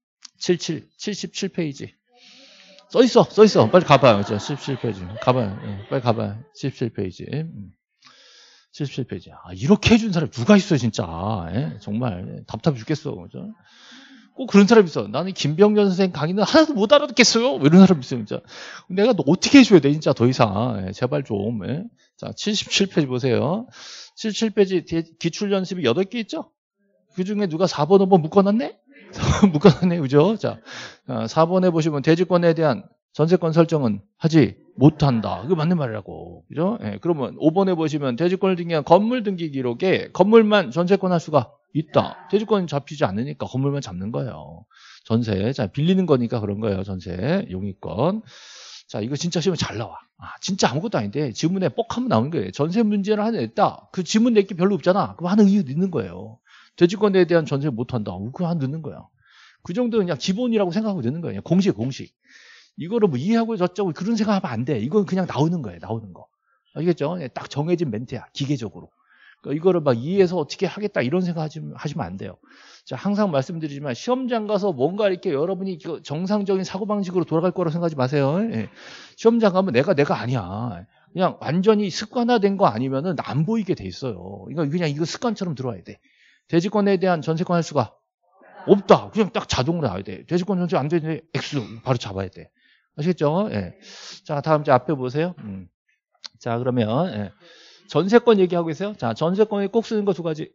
77페이지. 써 있어. 빨리 가봐요. 77페이지. 가봐요. 빨리 가봐요. 77페이지. 77페이지. 이렇게 해준 사람이 누가 있어요, 진짜. 정말 답답해 죽겠어. 그죠? 꼭 그런 사람이 있어. 나는 김병년 선생 강의는 하나도 못 알아듣겠어요. 이런 사람이 있어요, 진짜. 내가 너 어떻게 해줘야 돼, 진짜 더 이상. 제발 좀. 자, 77페이지 보세요. 77페이지 기출연습이 8개 있죠? 그 중에 누가 4번, 5번 묶어놨네? 묶어놨네, 그죠? 자, 4번에 보시면 대지권에 대한 전세권 설정은 하지 못한다. 그게 맞는 말이라고. 그죠? 그러면 5번에 보시면 대지권을 등기한 건물 등기 기록에 건물만 전세권 할 수가 있다. 대지권 잡히지 않으니까 건물만 잡는 거예요. 전세. 자, 빌리는 거니까 그런 거예요. 전세. 용의권. 자, 이거 진짜 시험에 잘 나와. 진짜 아무것도 아닌데 지문에 뻑 하면 나오는 거예요. 전세 문제를 하나 냈다. 그 지문 낼 게 별로 없잖아. 그럼 하는 이유 넣는 거예요. 대지권에 대한 전세 못한다. 그거 하나 넣는 거야. 그 정도는 그냥 기본이라고 생각하고 넣는 거예요. 공식. 이거를 뭐 이해하고 저쩌고 그런 생각하면 안 돼. 이건 그냥 나오는 거예요. 나오는 거. 알겠죠? 딱 정해진 멘트야. 기계적으로. 그러니까 이거를 막 이해해서 어떻게 하겠다 이런 생각 하시면 안 돼요. 자, 항상 말씀드리지만 시험장 가서 뭔가 이렇게 여러분이 정상적인 사고방식으로 돌아갈 거라고 생각하지 마세요. 시험장 가면 내가 아니야. 그냥 완전히 습관화된 거 아니면은 안 보이게 돼 있어요. 그냥 이거 습관처럼 들어와야 돼. 대지권에 대한 전세권 할 수가 없다. 그냥 딱 자동으로 나와야 돼. 대지권 전세 안 되는데 X 바로 잡아야 돼. 아시겠죠? 예. 자, 다음 제 앞에 보세요. 자, 그러면 예. 전세권 얘기하고 있어요. 자, 전세권에 꼭 쓰는 거 두 가지.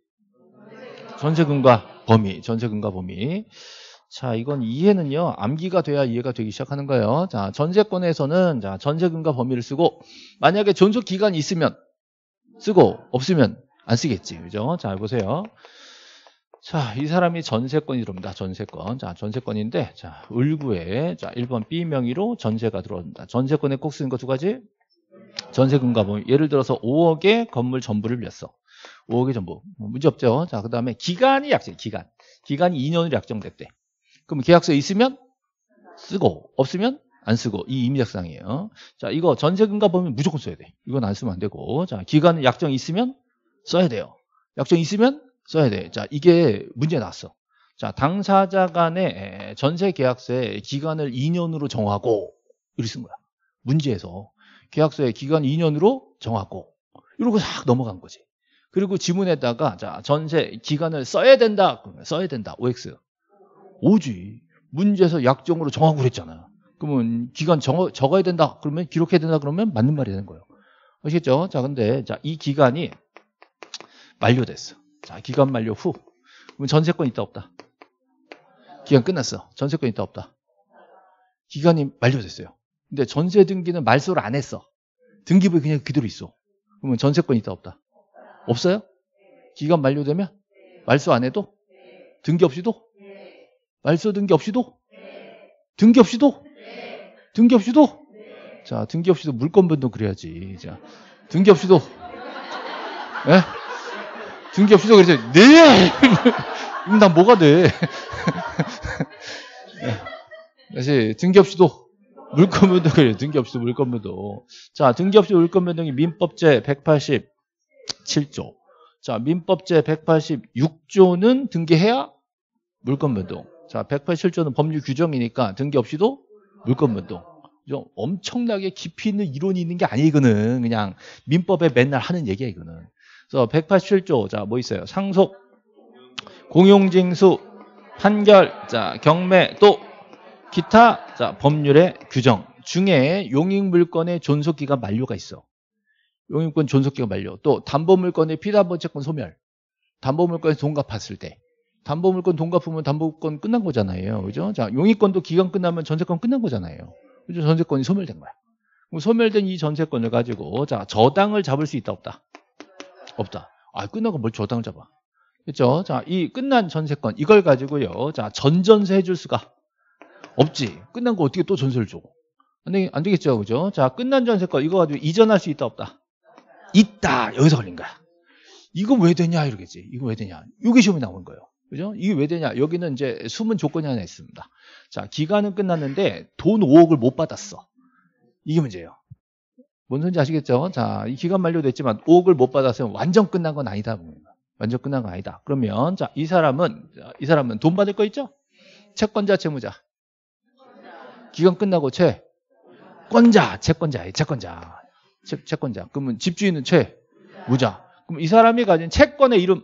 전세금과 범위, 전세금과 범위. 자, 이건 이해는요, 암기가 돼야 이해가 되기 시작하는 거예요. 자, 전세권에서는 자, 전세금과 범위를 쓰고, 만약에 존속 기간이 있으면 쓰고, 없으면 안 쓰겠지. 그죠? 자, 보세요. 자, 이 사람이 전세권이 들어옵니다. 전세권. 자, 전세권인데, 자, 을구에, 자, 1번 B 명의로 전세가 들어옵니다. 전세권에 꼭 쓰는 거 두 가지. 전세금과 범위. 예를 들어서 5억의 건물 전부를 빌렸어. 5억의 전부. 문제 없죠. 자, 그 다음에 기간이 약정, 기간이 2년으로 약정됐대. 그럼 계약서에 있으면 쓰고, 없으면 안 쓰고, 이 임의약상이에요. 자, 이거 전세금과 범위 무조건 써야 돼. 이건 안 쓰면 안 되고. 자, 기간은 약정 있으면 써야 돼요. 약정 있으면 써야 돼. 자, 이게 문제 나왔어. 자, 당사자 간의 전세 계약서에 기간을 2년으로 정하고, 이렇게 쓴 거야. 문제에서. 계약서에 기간 2년으로 정하고, 이러고 싹 넘어간 거지. 그리고 지문에다가, 자, 전세 기간을 써야 된다. 써야 된다. OX. 오지. 문제에서 약정으로 정하고 그랬잖아. 그러면 기간 적어야 된다. 그러면 기록해야 된다. 그러면 맞는 말이 되는 거예요. 아시겠죠? 자, 근데, 자, 이 기간이 만료됐어. 자, 기간 만료 후. 그러면 전세권 있다, 없다? 기간 끝났어. 전세권 있다, 없다? 기간이 만료됐어요. 근데 전세 등기는 말소를 안 했어. 등기부에 그냥 그대로 있어. 그러면 전세권 있다, 없다? 없어요? 기간 만료되면? 말소 안 해도? 등기 없이도? 말소 등기 없이도? 등기 없이도? 등기 없이도? 자, 등기 없이도 물건 변동 그래야지. 자, 등기 없이도? 예? 등기 없이도 그래서 네! 그럼 난 뭐가 돼? 다시 등기 없이도 물건 변동 그래요. 등기 없이도 물건 변동. 자, 등기 없이 물건 변동이 민법제 187조. 자, 민법제 186조는 등기해야 물건 변동. 자, 187조는 법률 규정이니까 등기 없이도 물건 변동. 엄청나게 깊이 있는 이론이 있는 게 아니에요, 이거는. 그냥 민법에 맨날 하는 얘기야, 이거는. 그래서 187조, 자, 뭐 있어요? 상속, 공용징수, 판결, 자, 경매, 또 기타, 자, 법률의 규정 중에 용익물건의 존속기간 만료가 있어. 용익물건 존속기간 만료. 또 담보물건의 피담보채권 소멸. 담보물건에 돈 갚았을 때. 담보물건 돈 갚으면 담보권 끝난 거잖아요. 그죠? 자, 용익권도 기간 끝나면 전세권 끝난 거잖아요. 그죠? 전세권이 소멸된 거야. 그럼 소멸된 이 전세권을 가지고, 자, 저당을 잡을 수 있다, 없다? 없다. 아, 끝나고 뭘 저당을 잡아? 그죠? 자, 이 끝난 전세권, 이걸 가지고요. 자, 전전세 해줄 수가 없지. 끝난 거 어떻게 또 전세를 줘? 안 되겠죠. 그죠? 자, 끝난 전세권, 이거 가지고 이전할 수 있다, 없다? 있다. 여기서 걸린 거야. 이거 왜 되냐? 이러겠지. 이거 왜 되냐? 이게 시험에 나온 거예요. 그죠? 이게 왜 되냐? 여기는 이제 숨은 조건이 하나 있습니다. 자, 기간은 끝났는데 돈 5억을 못 받았어. 이게 문제예요. 뭔 소리인지 아시겠죠? 자, 이 기간 만료됐지만 5억을 못 받았으면 완전 끝난 건 아니다. 완전 끝난 건 아니다. 그러면 자, 이 사람은 돈 받을 거 있죠? 채권자, 채무자. 기간 끝나고 채권자. 그러면 집주인은 채무자. 그럼 이 사람이 가진 채권의 이름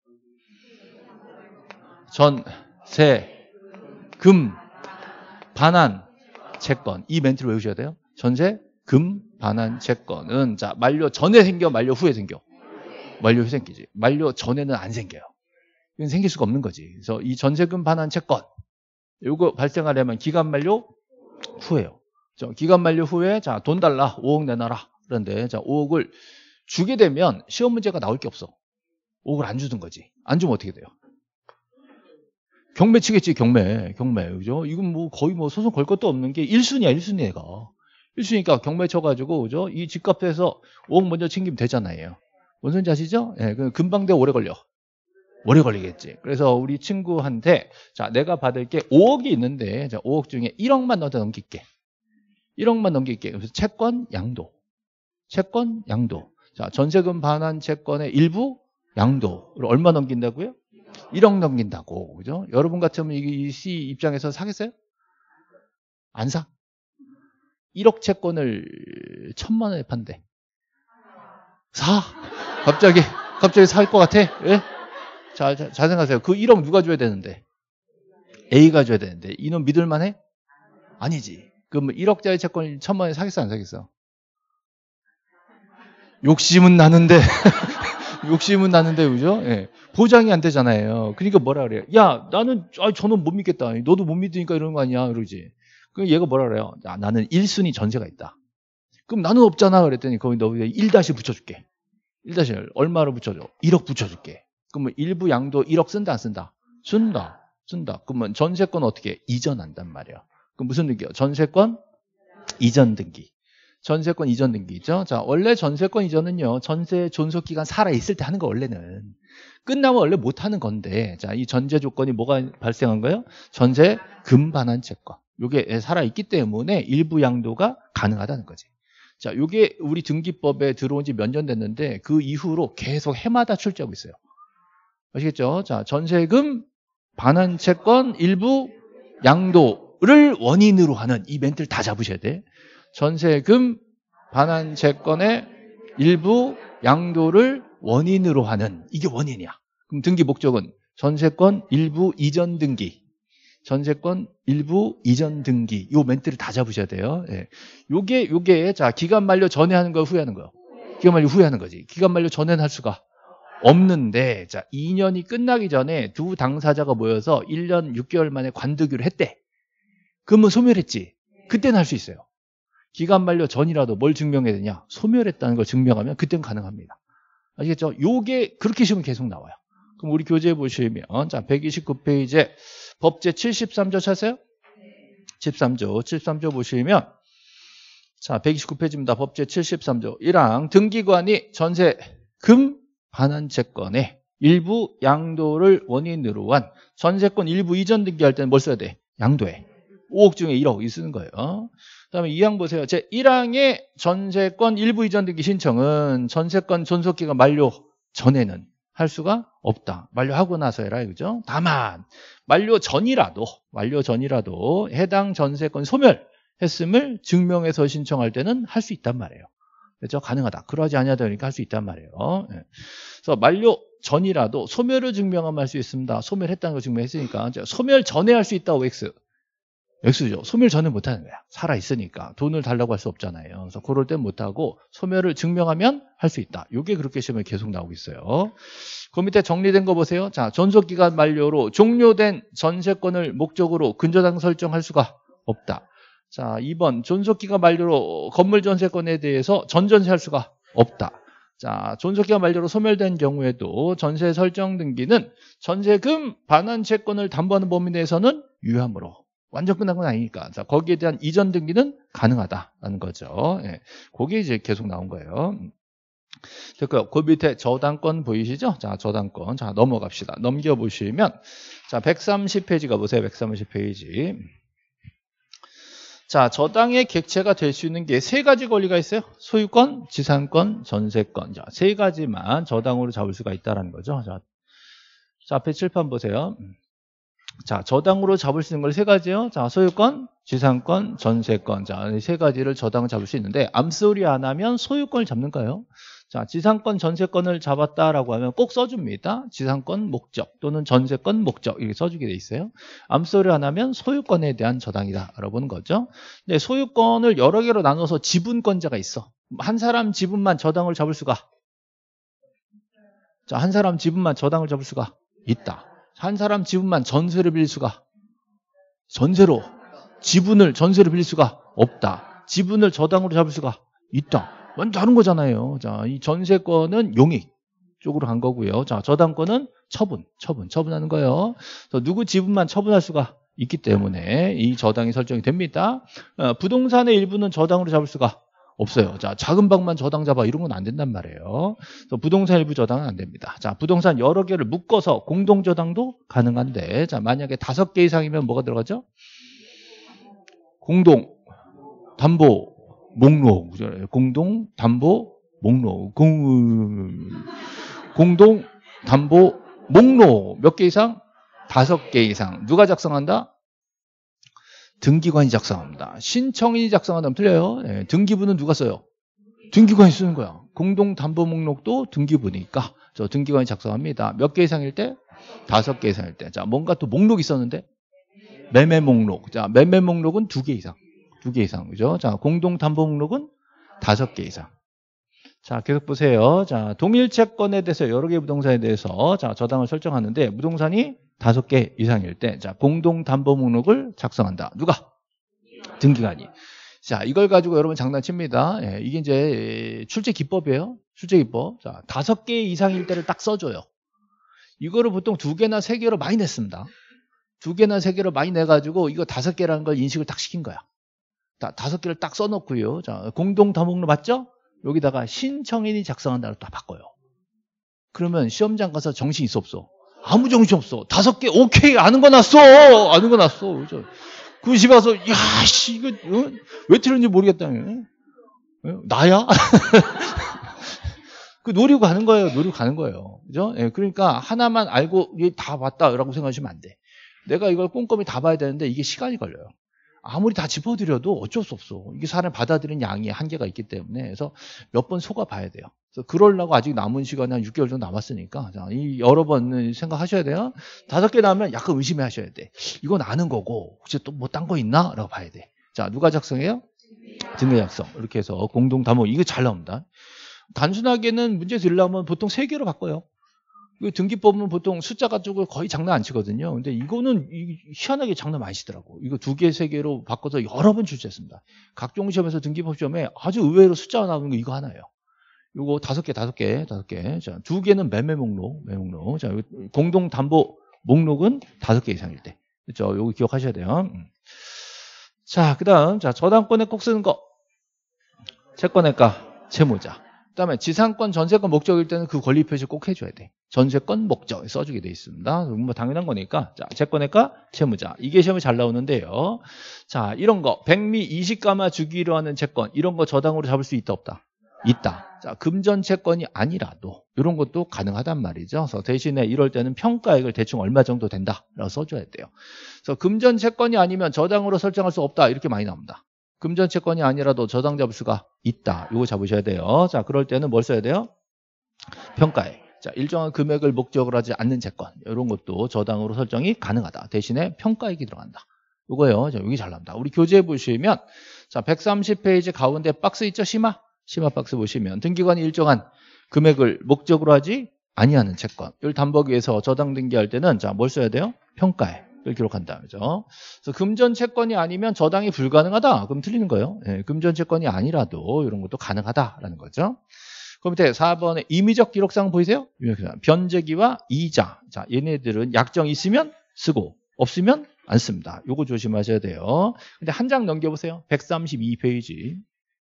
전세, 금, 반환, 채권. 이 멘트를 외우셔야 돼요. 전세, 금, 반환, 채권은 자, 만료 전에 생겨, 만료 후에 생겨. 만료 후에 생기지. 만료 전에는 안 생겨요. 이건 생길 수가 없는 거지. 그래서 이 전세금, 반환, 채권 이거 발생하려면 기간 만료 후에요. 기간 만료 후에 자, 돈 달라. 5억 내놔라. 그런데 자, 5억을 주게 되면 시험 문제가 나올 게 없어. 5억을 안 주는 거지. 안 주면 어떻게 돼요? 경매 치겠지. 경매. 그죠? 이건 뭐 거의 뭐 소송 걸 것도 없는 게 1순위야. 1순위 애가. 1순위니까 경매 쳐가지고 그죠? 이 집값에서 5억 먼저 챙기면 되잖아요. 뭔 소리인지 아시죠? 예, 금방 돼. 오래 걸리겠지. 그래서 우리 친구한테 자, 내가 받을 게 5억이 있는데 자, 5억 중에 1억만 너한테 넘길게. 1억만 넘길게. 그래서 채권 양도. 자, 전세금 반환 채권의 일부 양도를 얼마 넘긴다고요? 1억 넘긴다고. 그죠? 여러분 같으면 이 C 입장에서 사겠어요? 안 사. 1억 채권을 1,000만 원에 판대. 사? 갑자기 살 것 같아? 예? 잘 생각하세요. 그 1억 누가 줘야 되는데? A가 줘야 되는데. 이놈 믿을만 해? 아니지. 그러면 1억짜리 채권 1,000만원에 사겠어 안 사겠어? 욕심은 나는데 욕심은 나는데 그죠? 예. 보장이 안 되잖아요. 그러니까 뭐라 그래요? 야 나는 저는 못 믿겠다. 너도 못 믿으니까 이러는 거 아니야? 그러지. 그럼 얘가 뭐라 그래요? 야, 나는 1순위 전세가 있다. 그럼 나는 없잖아. 그랬더니 거기 너 1 붙여줄게. 1 얼마로 붙여줘? 1억 붙여줄게. 그러면 일부 양도 1억 쓴다 안 쓴다? 쓴다. 그러면 전세권 어떻게 해? 이전한단 말이야. 그럼 무슨 등기요? 전세권 이전 등기. 전세권 이전 등기죠. 자, 원래 전세권 이전은요, 전세 존속 기간 살아 있을 때 하는 거 원래는. 끝나면 원래 못 하는 건데, 자, 이 전제 조건이 뭐가 발생한 거예요? 전세 금반환 채권. 요게 살아 있기 때문에 일부 양도가 가능하다는 거지. 자, 요게 우리 등기법에 들어온 지 몇 년 됐는데 그 이후로 계속 해마다 출제하고 있어요. 아시겠죠? 자, 전세금 반환 채권 일부 양도를 원인으로 하는 이 멘트를 다 잡으셔야 돼. 전세금 반환 채권의 일부 양도를 원인으로 하는 이게 원인이야. 그럼 등기 목적은 전세권 일부 이전 등기. 전세권 일부 이전 등기. 요 멘트를 다 잡으셔야 돼요. 예. 요게 자, 기간 만료 전에 하는 거 후에 하는 거요. 기간 만료 후에 하는 거지. 기간 만료 전에는 할 수가 없는데 자, 2년이 끝나기 전에 두 당사자가 모여서 1년 6개월 만에 관두기로 했대. 그러면 소멸했지. 그때는 할 수 있어요. 기간 만료 전이라도 뭘 증명해야 되냐? 소멸했다는 걸 증명하면 그때는 가능합니다. 아시겠죠? 요게 그렇게 시험은 계속 나와요. 그럼 우리 교재 보시면 자 129페이지에 법제 73조 찾으세요? 73조 보시면 자 129페이지입니다. 법제 73조 1항 등기관이 전세금 반환 채권의 일부 양도를 원인으로 한 전세권 일부 이전 등기할 때는 뭘 써야 돼? 양도해. 5억 중에 1억 이 쓰는 거예요. 그다음에 2항 보세요. 제 1항의 전세권 일부 이전 등기 신청은 전세권 존속기간 만료 전에는 할 수가 없다. 만료하고 나서 해라 이거죠. 다만 만료 전이라도 해당 전세권 소멸했음을 증명해서 신청할 때는 할 수 있단 말이에요. 그렇죠? 가능하다. 그러지 않냐다니까 할 수 있단 말이에요. 그래서 만료 전이라도 소멸을 증명하면 할 수 있습니다. 소멸했다는 걸 증명했으니까 소멸 전에 할 수 있다고 X죠. 소멸 전에 못하는 거야. 살아있으니까. 돈을 달라고 할 수 없잖아요. 그래서 그럴 땐 못하고 소멸을 증명하면 할 수 있다. 이게 그렇게 시험에 계속 나오고 있어요. 그 밑에 정리된 거 보세요. 자, 존속기간 만료로 종료된 전세권을 목적으로 근저당 설정할 수가 없다. 자, 2번 존속기간 만료로 건물 전세권에 대해서 전전세할 수가 없다. 자, 존속기간 만료로 소멸된 경우에도 전세 설정 등기는 전세금 반환 채권을 담보하는 범위 내에서는 유효하므로 완전 끝난 건 아니니까. 자, 거기에 대한 이전 등기는 가능하다라는 거죠. 예. 그게 이제 계속 나온 거예요. 됐고요. 그 밑에 저당권 보이시죠? 자, 저당권. 자, 넘어갑시다. 넘겨보시면, 자, 130페이지 가보세요. 130페이지. 자, 저당의 객체가 될 수 있는 게 세 가지 권리가 있어요. 소유권, 지상권, 전세권. 자, 세 가지만 저당으로 잡을 수가 있다는 거죠. 자, 앞에 칠판 보세요. 자, 저당으로 잡을 수 있는 걸 세 가지요. 자, 소유권, 지상권, 전세권. 자, 이 세 가지를 저당을 잡을 수 있는데 암소리 안 하면 소유권을 잡는 거예요. 자, 지상권, 전세권을 잡았다라고 하면 꼭 써줍니다. 지상권 목적 또는 전세권 목적 이렇게 써주게 돼 있어요. 암소리 안 하면 소유권에 대한 저당이다 알아보는 거죠. 근데 소유권을 여러 개로 나눠서 지분권자가 있어. 한 사람 지분만 저당을 잡을 수가 자, 한 사람 지분만 저당을 잡을 수가 있다. 한 사람 지분만 전세를 빌릴 수가 지분을 전세로 빌릴 수가 없다. 지분을 저당으로 잡을 수가 있다. 완전 다른 거잖아요. 자, 이 전세권은 용익 쪽으로 간 거고요. 자, 저당권은 처분하는 거예요. 그래서 누구 지분만 처분할 수가 있기 때문에 이 저당이 설정이 됩니다. 부동산의 일부는 저당으로 잡을 수가 없어요. 자, 작은 방만 저당 잡아 이런 건 안 된단 말이에요. 그래서 부동산 일부 저당은 안 됩니다. 자, 부동산 여러 개를 묶어서 공동 저당도 가능한데, 자, 만약에 5개 이상이면 뭐가 들어가죠? 공동 담보 목록, 공동 담보 목록, 공동 담보 목록 몇 개 이상? 5개 이상. 누가 작성한다? 등기관이 작성합니다. 신청인이 작성한다면 틀려요. 네, 등기부는 누가 써요? 등기관이 쓰는 거야. 공동담보 목록도 등기부니까 저 등기관이 작성합니다. 몇 개 이상일 때? 5개 이상일 때. 자, 뭔가 또 목록이 있었는데 매매 목록. 자, 매매 목록은 2개 이상. 2개 이상. 그죠? 자, 공동담보 목록은 5개 이상. 자, 계속 보세요. 자, 동일채권에 대해서 여러 개의 부동산에 대해서 자, 저당을 설정하는데 부동산이 5개 이상일 때 자, 공동담보 목록을 작성한다. 누가? 등기관이. 자, 이걸 가지고 여러분 장난칩니다. 예, 이게 이제 출제 기법이에요. 출제 기법. 자, 5개 이상일 때를 딱 써줘요. 이거를 보통 2개나 3개로 많이 냈습니다. 2개나 3개로 많이 내가지고 이거 5개라는 걸 인식을 딱 시킨 거야. 5개를 딱 써놓고요. 자, 공동담보목록 맞죠? 여기다가 신청인이 작성한다고 딱 바꿔요. 그러면 시험장 가서 정신 있어 없어? 아무 정신 없어. 5개 오케이 아는 거 났어. 아는 거 났어. 그죠? 그 집에 와서 야씨 이거 왜 틀렸는지 모르겠다. 나야? 그 노리고 가는 거예요. 노리고 가는 거예요. 그죠? 예, 그러니까 하나만 알고 이게 다 봤다라고 생각하시면 안 돼. 내가 이걸 꼼꼼히 다 봐야 되는데 이게 시간이 걸려요. 아무리 다 짚어드려도 어쩔 수 없어. 이게 사람이 받아들이는 양이 한계가 있기 때문에 그래서 몇 번 속아 봐야 돼요. 그래서 그러려고 아직 남은 시간이 한 6개월 정도 남았으니까 자, 이 여러 번 생각하셔야 돼요. 5개 나오면 약간 의심해 하셔야 돼. 이건 아는 거고 혹시 또 뭐 딴 거 있나? 라고 봐야 돼. 자, 누가 작성해요? 등기 작성. 이렇게 해서 공동담보 이거 잘 나옵니다. 단순하게는 문제 들려면 보통 3개로 바꿔요. 등기법은 보통 숫자 가지고 거의 장난 안 치거든요. 근데 이거는 희한하게 장난 많이 치더라고. 이거 2개, 3개로 바꿔서 여러 번 출제했습니다. 각종 시험에서 등기법 시험에 아주 의외로 숫자가 나오는 거 이거 하나예요. 이거 5개. 자, 2개는 매매 목록. 자, 공동 담보 목록은 5개 이상일 때. 그렇죠? 이거 기억하셔야 돼요. 자, 그다음 자, 저당권에 꼭 쓰는 거. 채권의가, 채무자. 그다음에 지상권, 전세권 목적일 때는 그 권리 표시 꼭 해줘야 돼. 전세권 목적 써주게 돼 있습니다. 뭐 당연한 거니까. 자, 채권의가, 채무자. 이게 시험에 잘 나오는데요. 자, 이런 거 백미 20가마 주기로 하는 채권 이런 거 저당으로 잡을 수 있다 없다? 있다. 자, 금전 채권이 아니라도 이런 것도 가능하단 말이죠. 그래서 대신에 이럴 때는 평가액을 대충 얼마 정도 된다라고 써줘야 돼요. 그래서 금전 채권이 아니면 저당으로 설정할 수 없다 이렇게 많이 나옵니다. 금전 채권이 아니라도 저당 잡을 수가 있다. 이거 잡으셔야 돼요. 자, 그럴 때는 뭘 써야 돼요? 평가액. 자, 일정한 금액을 목적으로 하지 않는 채권. 이런 것도 저당으로 설정이 가능하다. 대신에 평가액이 들어간다. 이거예요. 자, 여기 잘 나옵니다. 우리 교재 보시면 자, 130페이지 가운데 박스 있죠? 심화 박스 보시면 등기관이 일정한 금액을 목적으로 하지 아니하는 채권. 이걸 담보하기 위해서 저당 등기할 때는 자, 뭘 써야 돼요? 평가액. 을 기록한다. 그죠? 그래서 금전 채권이 아니면 저당이 불가능하다. 그럼 틀리는 거예요. 예, 금전 채권이 아니라도 이런 것도 가능하다라는 거죠. 그 밑에 4번에 임의적 기록상 보이세요? 변제기와 이자. 자, 얘네들은 약정 있으면 쓰고 없으면 안 씁니다. 요거 조심하셔야 돼요. 근데 한 장 넘겨보세요. 132페이지.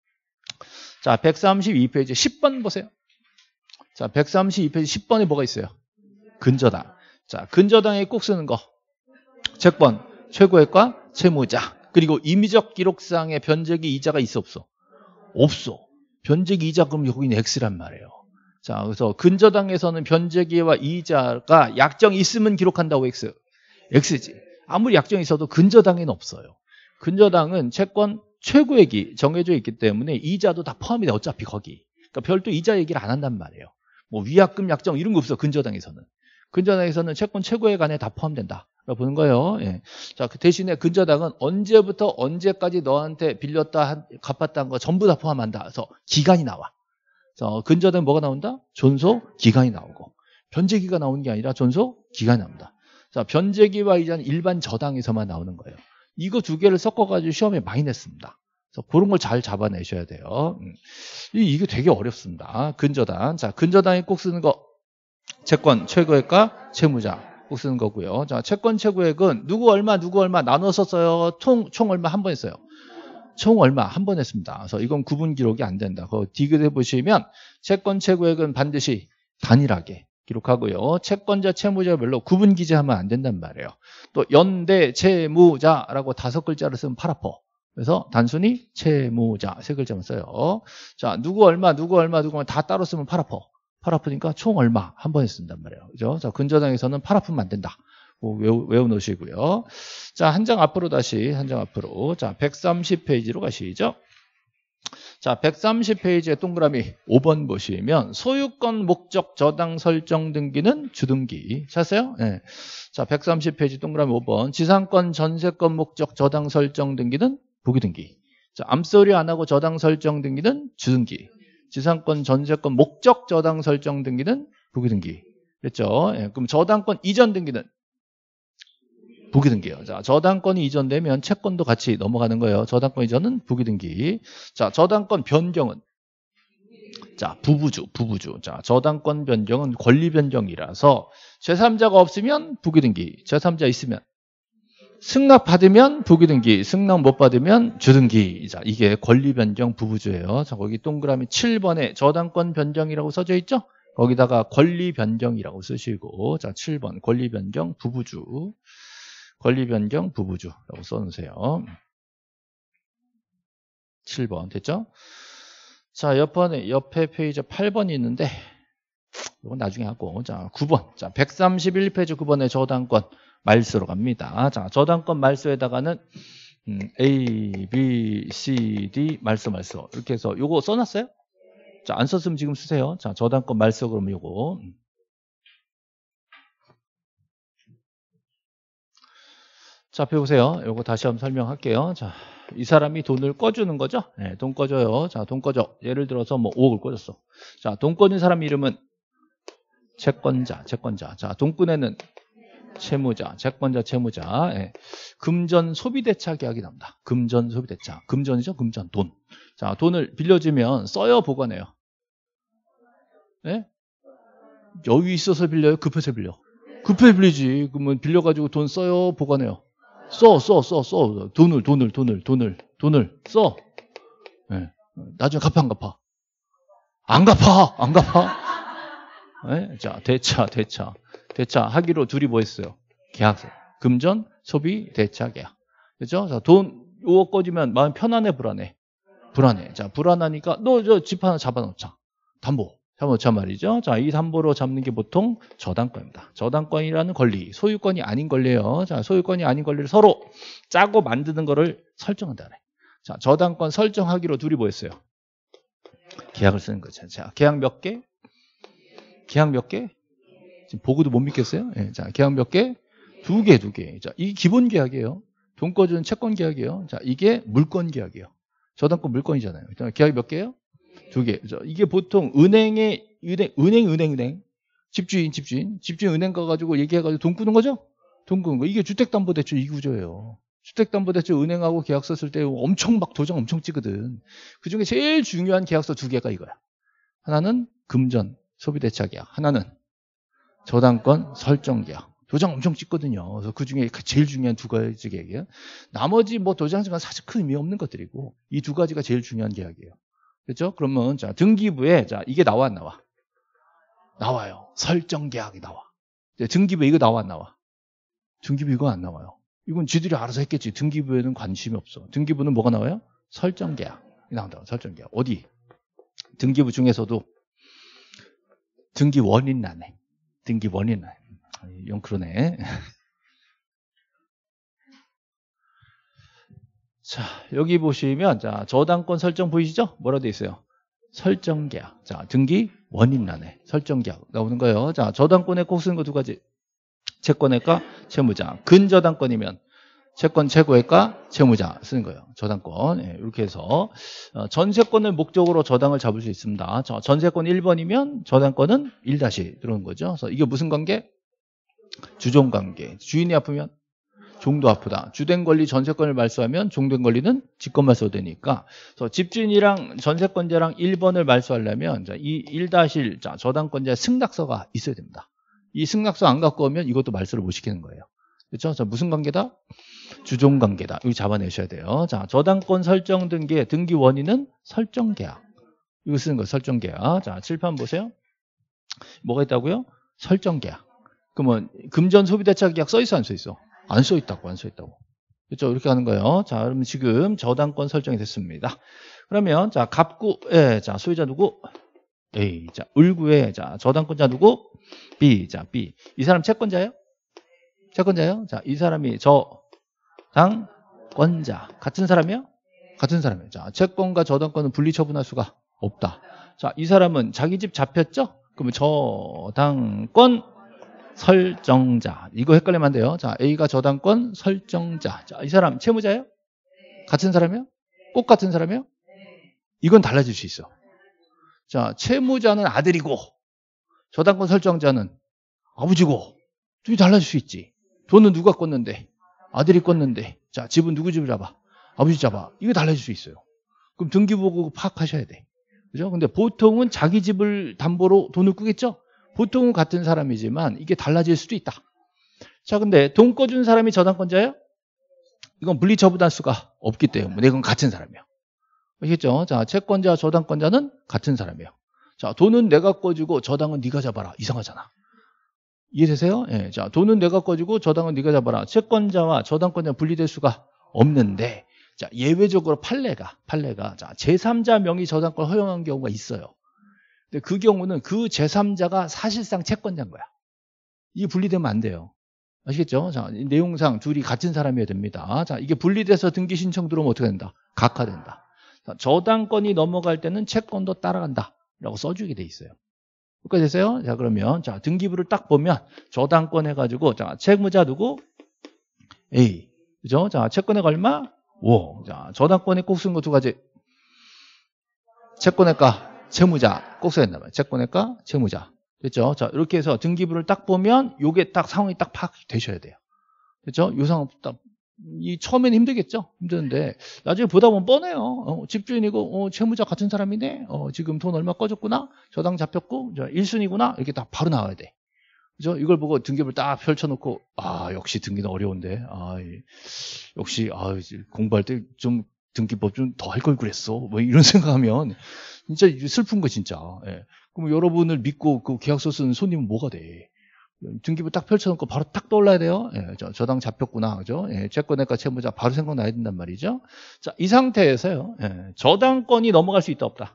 자, 132페이지 10번 보세요. 자, 132페이지 10번에 뭐가 있어요? 근저당. 자, 근저당에 꼭 쓰는 거. 채권, 최고액과 채무자. 그리고 임의적 기록상의 변제기 이자가 있어 없어? 없어. 변제기 이자 그럼 여기는 X란 말이에요. 자, 그래서 근저당에서는 변제기와 이자가 약정이 있으면 기록한다고 X. X지. 아무리 약정이 있어도 근저당에는 없어요. 근저당은 채권 최고액이 정해져 있기 때문에 이자도 다 포함이 돼. 어차피 거기. 그러니까 별도 이자 얘기를 안 한단 말이에요. 뭐 위약금 약정 이런 거 없어. 근저당에서는. 근저당에서는 채권 최고액 안에 다 포함된다. 보는 거예요. 예. 자, 그 대신에 근저당은 언제부터 언제까지 너한테 빌렸다, 갚았다 한 거 전부 다 포함한다. 그래서 기간이 나와. 그래서 근저당 뭐가 나온다? 존소 기간이 나오고. 변제기가 나오는 게 아니라 존소 기간이 나온다. 자, 변제기와 이자는 일반 저당에서만 나오는 거예요. 이거 2개를 섞어가지고 시험에 많이 냈습니다. 그래서 그런 걸 잘 잡아내셔야 돼요. 이게 되게 어렵습니다. 근저당. 자, 근저당에 꼭 쓰는 거. 채권 최고액과 채무자. 꼭 쓰는 거고요. 자, 채권 최고액은 누구 얼마 나눠서 써요. 총 얼마 한 번 했어요. 총 얼마 한 번 했습니다. 그래서 이건 구분 기록이 안 된다. 그 디귿에 보시면 채권 최고액은 반드시 단일하게 기록하고요. 채권자 채무자별로 구분 기재하면 안 된단 말이에요. 또 연대 채무자라고 5글자를 쓰면 팔아퍼. 그래서 단순히 채무자 3글자만 써요. 자, 누구 얼마 다 따로 쓰면 팔아퍼. 팔 아프니까 총 얼마 한 번에 쓴단 말이에요. 그죠? 자, 근저당에서는 팔 아프면 안 된다. 외워 놓으시고요. 자, 한 장 앞으로 한 장 앞으로. 자, 130페이지로 가시죠. 자, 130페이지에 동그라미 5번 보시면 소유권 목적 저당 설정 등기는 주등기. 찾았어요? 네. 자, 130페이지 동그라미 5번 지상권 전세권 목적 저당 설정 등기는 부기등기. 자, 암소리 안 하고 저당 설정 등기는 주등기. 지상권, 전세권, 목적 저당 설정 등기는 부기등기. 그랬죠? 예, 그럼 저당권 이전 등기는 부기등기예요. 자, 저당권이 이전되면 채권도 같이 넘어가는 거예요. 저당권 이전은 부기등기. 자, 저당권 변경은 자, 부부주. 자, 저당권 변경은 권리 변경이라서 제3자가 없으면 부기등기, 제3자 있으면 승낙 받으면 부기등기, 승낙 못 받으면 주등기. 자, 이게 권리 변경 부부주예요. 자, 거기 동그라미 7번에 저당권 변경이라고 써져 있죠? 거기다가 권리 변경이라고 쓰시고, 자, 7번 권리 변경 부부주. 권리 변경 부부주라고 써놓으세요. 7번 됐죠? 자, 옆에 페이지 8번이 있는데 이건 나중에 하고, 자, 9번. 자, 131페이지 9번에 저당권 말소로 갑니다. 자, 저당권 말소에다가는 A, B, C, D 말소 이렇게 해서 요거 써놨어요? 자, 안 썼으면 지금 쓰세요. 자, 저당권 말소 그러면 요거. 자, 앞에 보세요. 요거 다시 한번 설명할게요. 자, 이 사람이 돈을 꺼주는 거죠? 네, 돈 꺼줘요. 자, 돈 꺼줘. 예를 들어서 뭐 5억을 꺼줬어. 자, 돈 꺼준 사람 이름은 채권자. 자, 돈 꺼내는 채무자, 채권자. 예. 금전 소비대차 계약이 나옵니다. 금전 소비대차. 금전이죠? 금전, 돈. 자, 돈을 빌려주면 써요, 보관해요? 예? 여유 있어서 빌려요? 급해서 빌려? 급해 빌리지. 그러면 빌려가지고 돈 써요, 보관해요? 써. 돈을 써. 예. 나중에 갚아, 안 갚아? 예? 자, 대차 하기로 둘이 뭐 했어요? 계약서. 금전, 소비, 대차 계약. 그죠? 자, 돈 5억 꺼지면 마음 편안해, 불안해? 자, 불안하니까 너 저 집 하나 잡아놓자. 담보. 잡아놓자 말이죠. 자, 이 담보로 잡는 게 보통 저당권입니다. 저당권이라는 권리, 소유권이 아닌 권리예요. 자, 소유권이 아닌 권리를 서로 짜고 만드는 거를 설정한다. 자, 저당권 설정하기로 둘이 뭐 했어요? 계약을 쓰는 거죠. 자, 계약 몇 개? 지금 보고도 못 믿겠어요? 네, 자, 계약 몇 개? 두 개. 자, 이게 기본 계약이에요. 돈 꺼주는 채권 계약이에요. 자, 이게 물권 계약이에요. 저당권 물권이잖아요. 자, 계약이 몇 개예요? 두 개. 이게 보통 은행, 집주인 은행 가가지고 얘기해가지고 돈 꾸는 거죠? 돈 꾸는 거. 이게 주택담보대출 이 구조예요. 주택담보대출 은행하고 계약서 쓸 때 엄청 막 도장 엄청 찍거든. 그 중에 제일 중요한 계약서 두 개가 이거야. 하나는 금전, 소비대차 계약. 하나는 저당권 설정 계약. 도장 엄청 찍거든요. 그래서 그 중에 제일 중요한 두 가지 계약이에요. 나머지 뭐 도장 찍은 건 사실 큰 의미 없는 것들이고 이 두 가지가 제일 중요한 계약이에요. 그렇죠? 그러면 자, 등기부에 자, 이게 나와 안 나와? 나와요. 설정 계약이 나와. 등기부에 이거 나와 안 나와? 등기부 이거 안 나와요. 이건 지들이 알아서 했겠지. 등기부에는 관심이 없어. 등기부는 뭐가 나와요? 설정 계약이 나온다고. 설정 계약. 어디? 등기부 중에서도 등기 원인란에. 이건 그러네. 자, 여기 보시면, 자, 저당권 설정 보이시죠? 뭐라 돼 있어요? 설정 계약. 자, 등기 원인란에 설정 계약 나오는 거예요. 자, 저당권에 꼭 쓰는 거 두 가지. 채권외과, 채무자. 근저당권이면 채권 최고외과, 채무자 쓰는 거예요. 저당권. 네, 이렇게 해서 전세권을 목적으로 저당을 잡을 수 있습니다. 전세권 1번이면 저당권은 1- 들어오는 거죠. 그래서 이게 무슨 관계? 주종 관계. 주인이 아프면 종도 아프다. 주된 권리 전세권을 말소하면 종된 권리는 직권 말소되니까. 그래서 집주인이랑 전세권자랑 1번을 말소하려면 이 1-1 저당권자 승낙서가 있어야 됩니다. 이 승낙서 안 갖고 오면 이것도 말소를 못 시키는 거예요. 그렇죠? 자, 무슨 관계다? 주종 관계다. 여기 잡아내셔야 돼요. 자, 저당권 설정 등기의 등기 원인은 설정 계약. 이거 쓰는 거 설정 계약. 자, 칠판 보세요. 뭐가 있다고요? 설정 계약. 그러면 금전 소비대차 계약 써 있어 안 써 있어? 안 써 있다고. 그렇죠? 이렇게 하는 거예요. 자, 그러면 지금 저당권 설정이 됐습니다. 그러면 자, 갑구에 자, 소유자 누구? A. 자, 을구에 자, 저당권자 누구? B. 자, B. 이 사람 채권자예요? 자, 이 사람이 저당권자. 같은 사람이에요? 같은 사람이에요. 자, 채권과 저당권은 분리 처분할 수가 없다. 자, 이 사람은 자기 집 잡혔죠? 그러면 저당권 설정자. 이거 헷갈리면 안 돼요. 자, A가 저당권 설정자. 자, 이 사람 채무자예요? 같은 사람이에요? 꼭 같은 사람이에요? 이건 달라질 수 있어. 자, 채무자는 아들이고 저당권 설정자는 아버지고 둘이 달라질 수 있지. 돈은 누가 껐는데? 아들이 껐는데. 자, 집은 누구 집을 잡아? 아버지 잡아. 이거 달라질 수 있어요. 그럼 등기부고 파악하셔야 돼. 그죠? 근데 보통은 자기 집을 담보로 돈을 꾸겠죠? 보통은 같은 사람이지만 이게 달라질 수도 있다. 자, 근데 돈 꿔준 사람이 저당권자예요? 이건 분리 처분할 수가 없기 때문에 이건 같은 사람이에요. 아시겠죠? 자, 채권자, 저당권자는 같은 사람이에요. 자, 돈은 내가 꿔주고 저당은 네가 잡아라. 이상하잖아. 이해되세요? 예. 자, 돈은 내가 꿔주고 저당은 네가 잡아라. 채권자와 저당권자 분리될 수가 없는데, 자, 예외적으로 판례가 자, 제3자 명의 저당권 허용한 경우가 있어요. 근데 그 경우는 그 제3자가 사실상 채권자인 거야. 이게 분리되면 안 돼요. 아시겠죠? 자, 내용상 둘이 같은 사람이어야 됩니다. 자, 이게 분리돼서 등기 신청 들어오면 어떻게 된다? 각하된다. 자, 저당권이 넘어갈 때는 채권도 따라간다. 라고 써주게 돼 있어요. 여기까지 됐어요? 자, 그러면, 자, 등기부를 딱 보면, 저당권 해가지고, 자, 채무자 누구? A. 그죠? 자, 채권액 얼마? 5. 자, 저당권에 꼭 쓴 거 두 가지. 채권액과 채무자. 꼭 써야 된단 말이에요. 채권액과 채무자. 됐죠? 자, 이렇게 해서 등기부를 딱 보면, 요게 딱 상황이 딱 파악되셔야 돼요. 됐죠? 요 상황 딱. 처음에는 힘들겠죠? 힘드는데 나중에 보다 보면 뻔해요. 집주인이고 채무자 같은 사람이네. 지금 돈 얼마 꺼줬구나. 저당 잡혔고 1순위구나. 이렇게 딱 바로 나와야 돼. 그죠? 이걸 보고 등기부를 딱 펼쳐놓고 역시 등기는 어려운데. 역시 공부할 때 좀 등기법 좀 더 할 걸 그랬어. 뭐 이런 생각하면 진짜 슬픈 거 진짜. 예. 그럼 여러분을 믿고 그 계약서 쓰는 손님은 뭐가 돼? 등기부 딱 펼쳐놓고 바로 딱 떠올라야 돼요. 예, 저당 잡혔구나. 그죠? 예, 채권액과 채무자 바로 생각나야 된단 말이죠. 자, 이 상태에서요. 예, 저당권이 넘어갈 수 있다 없다.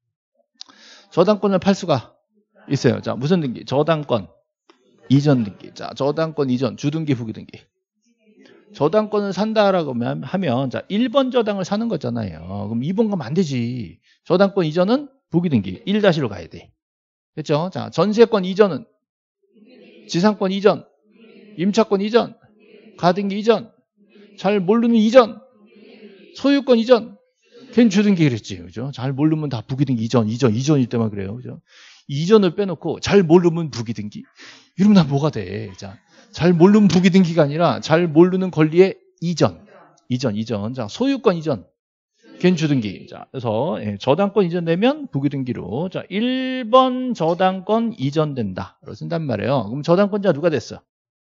저당권을 팔 수가 있어요. 자, 무슨 등기? 저당권 이전 등기. 자, 저당권 이전 주등기 부기등기. 저당권을 산다라고 하면 자, 1번 저당을 사는 거잖아요. 그럼 2번 가면 안 되지. 저당권 이전은 부기등기 1-로 가야 돼. 됐죠? 자, 전세권 이전은 지상권 이전, 임차권 이전, 가등기 이전, 잘 모르는 이전, 소유권 이전, 걔는 주등기 그랬지. 그죠? 잘 모르면 다 부기등기 이전일 때만 그래요. 그죠? 이전을 빼놓고 잘 모르면 부기등기. 이러면 나 뭐가 돼? 자, 잘 모르는 부기등기가 아니라 잘 모르는 권리의 이전. 자, 소유권 이전. 걔는 주등기. 자, 그래서 저당권 이전되면 부기등기로. 자, 1번 저당권 이전된다. 로 쓴단 말이에요. 그럼 저당권자 누가 됐어?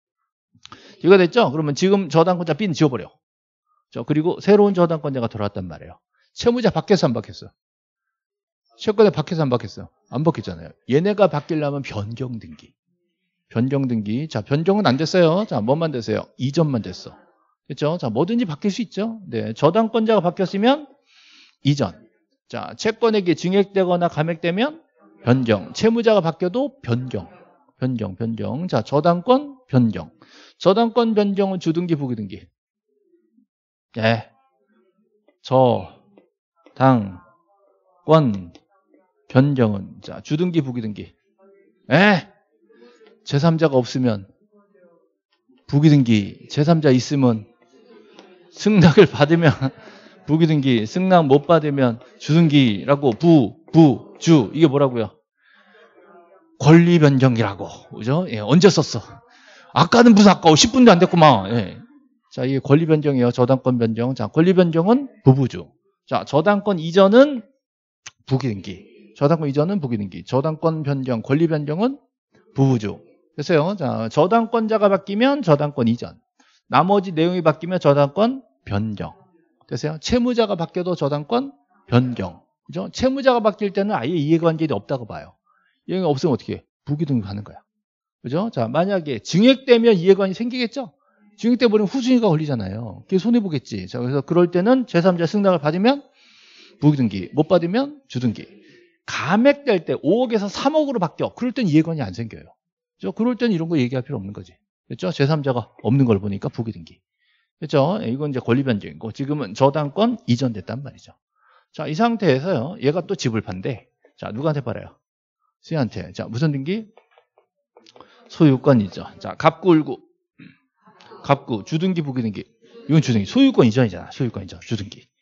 이거 됐죠? 그러면 지금 저당권자 B는 지워버려. 자, 그리고 새로운 저당권자가 들어왔단 말이에요. 채무자 바뀌었어, 안 바뀌었어? 채권자 바뀌었어, 안 바뀌었어? 안 바뀌었잖아요. 얘네가 바뀌려면 변경등기. 자, 변경은 안 됐어요. 자, 뭐만 됐어요? 이전만 됐어. 그렇죠? 자, 뭐든지 바뀔 수 있죠. 네, 저당권자가 바뀌었으면 이전. 자, 채권액이 증액되거나 감액되면 변경. 채무자가 바뀌어도 변경. 자, 저당권 변경. 저당권 변경은 주등기, 부기등기. 예. 저당권 변경은 자, 주등기, 부기등기. 예. 제3자가 없으면 부기등기. 제3자 있으면 승낙을 받으면 부기등기, 승낙 못 받으면 주등기라고 주 이게 뭐라고요? 권리 변경이라고. 그죠? 예, 언제 썼어? 아까는 무슨 아까워 10분도 안 됐구만. 예. 자, 이게 권리 변경이에요. 저당권 변경. 자, 권리 변경은 부부주. 자, 저당권 이전은 부기등기. 저당권 변경, 권리 변경은 부부주. 됐어요? 자, 저당권자가 바뀌면 저당권 이전. 나머지 내용이 바뀌면 저당권 변경. 됐어요? 채무자가 바뀌어도 저당권 변경. 그죠? 채무자가 바뀔 때는 아예 이해관계가 없다고 봐요. 이해가 없으면 어떻게 해? 부기등기 가는 거야. 그죠? 자, 만약에 증액되면 이해관이 생기겠죠? 증액돼 버리면 후순위가 걸리잖아요. 그게 손해보겠지. 자, 그래서 그럴 때는 제3자 승낙을 받으면 부기등기, 못 받으면 주등기. 감액될 때 5억에서 3억으로 바뀌어. 그럴 땐 이해관이 안 생겨요. 그죠? 그럴 때는 이런 거 얘기할 필요 없는 거지. 그렇죠? 제3자가 없는 걸 보니까 부기등기. 그렇죠? 이건 이제 권리 변경이고 지금은 저당권 이전됐단 말이죠. 자, 이 상태에서요. 얘가 또 집을 판대. 자, 누구한테 팔아요? C한테. 자, 무슨 등기? 소유권 이전. 자, 갑구 주등기, 부기등기. 이건 주등기. 소유권 이전이잖아. 주등기.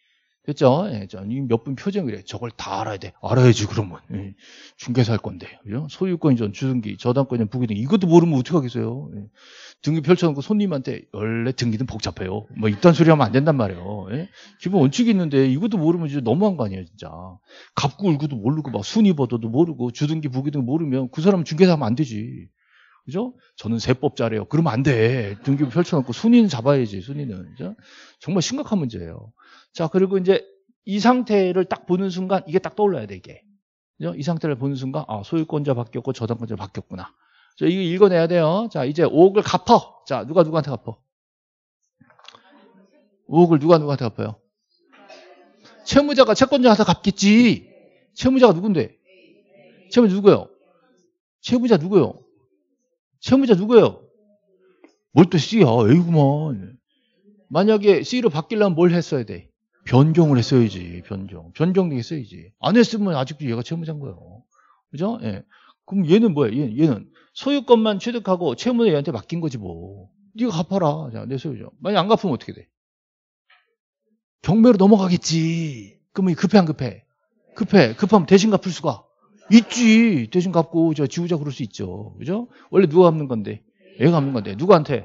됐죠? 예, 몇 분 표정 그래. 저걸 다 알아야 돼. 알아야지, 그러면. 예, 중개사 할 건데. 그죠? 소유권이전, 주등기, 저당권이전, 부기등. 이것도 모르면 어떡하겠어요? 예. 등기 펼쳐놓고 손님한테 원래 등기는 복잡해요. 뭐 이딴 소리 하면 안 된단 말이에요. 예? 기본 원칙이 있는데 이것도 모르면 진짜 너무한 거 아니에요, 진짜. 갚고 울고도 모르고 막 순위번호도 모르고 주등기, 부기등 모르면 그 사람은 중개사 하면 안 되지. 그죠? 저는 세법 잘해요. 그러면 안 돼. 등기부 펼쳐놓고 순위는 잡아야지, 순위는. 그죠? 정말 심각한 문제예요. 자, 그리고 이제 이 상태를 딱 보는 순간 이게 딱 떠올라야 돼, 이게. 그죠? 이 상태를 보는 순간, 아, 소유권자 바뀌었고 저당권자 바뀌었구나. 자, 이거 읽어내야 돼요. 자, 이제 5억을 갚어. 자, 누가 누구한테 갚어? 5억을 누가 누구한테 갚아요? 채무자가 채권자한테 갚겠지. 채무자가 누군데? 채무자 누구예요? 채무자 누구예요? 채무자 누구예요? 뭘 또 C야? 에이구만. 만약에 C로 바뀌려면 뭘 했어야 돼? 변경을 했어야지. 변경 했어야지. 안 했으면 아직도 얘가 채무자인 거예요. 그죠? 예. 그럼 얘는 뭐야? 얘는 소유권만 취득하고 채무는 얘한테 맡긴 거지 뭐. 네가 갚아라. 자, 내 소유죠. 만약 안 갚으면 어떻게 돼? 경매로 넘어가겠지. 그러면 급해 안 급해? 급해. 급하면 대신 갚을 수가 있지. 대신 갚고 저 지우자 그럴 수 있죠. 그죠? 원래 누가 갚는 건데? 얘가 갚는 건데. 누구한테?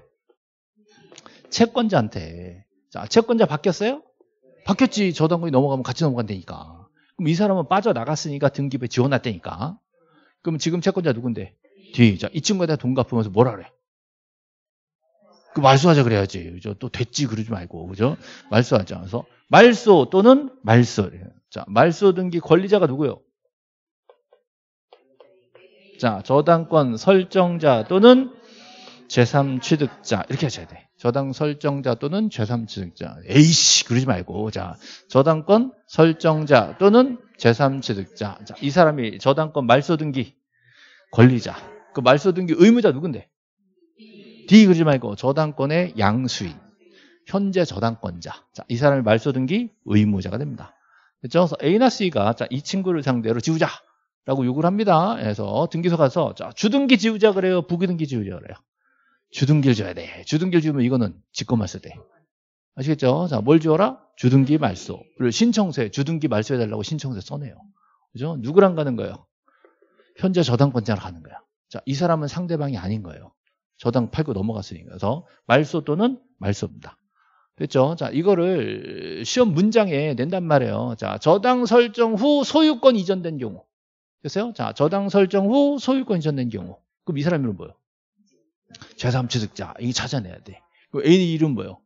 채권자한테. 자, 채권자 바뀌었어요? 바뀌었지. 저당권이 넘어가면 같이 넘어간다니까. 그럼 이 사람은 빠져나갔으니까 등기부에 지원했다니까. 그럼 지금 채권자 누군데? D. 자, 이 친구한테 돈 갚으면서 뭐라 그래? 그 말소하자 그래야지. 그죠? 또 됐지 그러지 말고. 그죠? 말소하자. 그래서 말소 또는 말소. 자, 말소 등기 권리자가 누구요? 자, 저당권 설정자 또는 제3취득자. 이렇게 하셔야 돼. 저당 설정자 또는 제3취득자. 에이씨, 그러지 말고. 자, 저당권 설정자 또는 제3취득자. 자, 이 사람이 저당권 말소 등기 권리자. 그 말소 등기 의무자 누군데? D 그러지 말고 저당권의 양수인. 현재 저당권자. 자, 이 사람이 말소 등기 의무자가 됩니다. 그렇죠? 그래서 A나 C가 자, 이 친구를 상대로 지우자라고 요구를 합니다. 그래서 등기소 가서 자, 주등기 지우자 그래요? 부기등기 지우자 그래요? 주등기를 줘야 돼. 주등기를 주면 이거는 직권말소 돼. 아시겠죠? 자, 뭘 지어라? 주등기 말소를 신청서에 주등기 말소해달라고 신청서에 써내요. 그죠? 누구랑 가는 거예요? 현재 저당권자랑 가는 거야. 자, 이 사람은 상대방이 아닌 거예요. 저당 팔고 넘어갔으니까. 그래서 말소 또는 말소입니다. 됐죠? 자, 이거를 시험 문장에 낸단 말이에요. 자, 저당 설정 후 소유권 이전된 경우. 됐어요? 자, 저당 설정 후 소유권 이전된 경우. 그럼 이 사람 이름 뭐예요? 제3취득자. 이게 찾아내야 돼. 그럼 A 이름 뭐예요?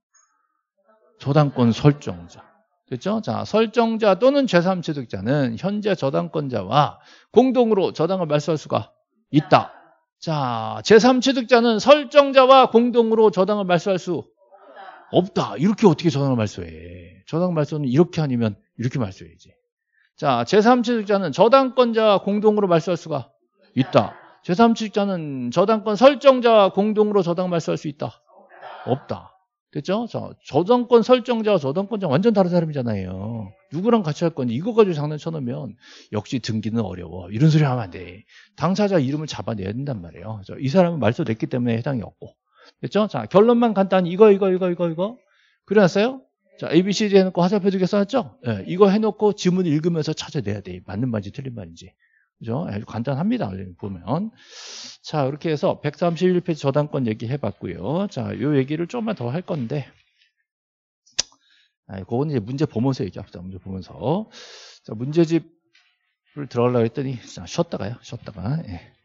저당권 설정자. 됐죠? 자, 설정자 또는 제3취득자는 현재 저당권자와 공동으로 저당을 말소할 수가 있다. 자, 제3취득자는 설정자와 공동으로 저당을 말소할 수 없다. 이렇게 어떻게 저당을 말소해? 저당 말소는 이렇게 아니면 이렇게 말소해야지. 자, 제3취득자는 저당권자와 공동으로 말소할 수가 있다. 제3취득자는 저당권 설정자와 공동으로 저당 말소할 수 있다. 없다. 됐죠? 자, 저당권 설정자와 저당권자 완전 다른 사람이잖아요. 누구랑 같이 할 건지 이거 가지고 장난쳐놓으면 역시 등기는 어려워. 이런 소리 하면 안 돼. 당사자 이름을 잡아내야 된단 말이에요. 이 사람은 말소됐기 때문에 해당이 없고. 됐죠? 자, 결론만 간단히 이거. 그래놨어요? 자, A, B, C, D 해놓고 화살표 두 개 써놨죠? 네, 이거 해놓고 지문 읽으면서 찾아내야 돼. 맞는 말인지 틀린 말인지. 그죠? 아주 간단합니다. 보면. 자, 이렇게 해서 131페이지 저당권 얘기 해봤고요. 자, 요 얘기를 좀만 더 할 건데. 그건 이제 문제 보면서 얘기합시다. 문제 보면서. 자, 문제집을 들어가려고 했더니, 자, 쉬었다가. 예.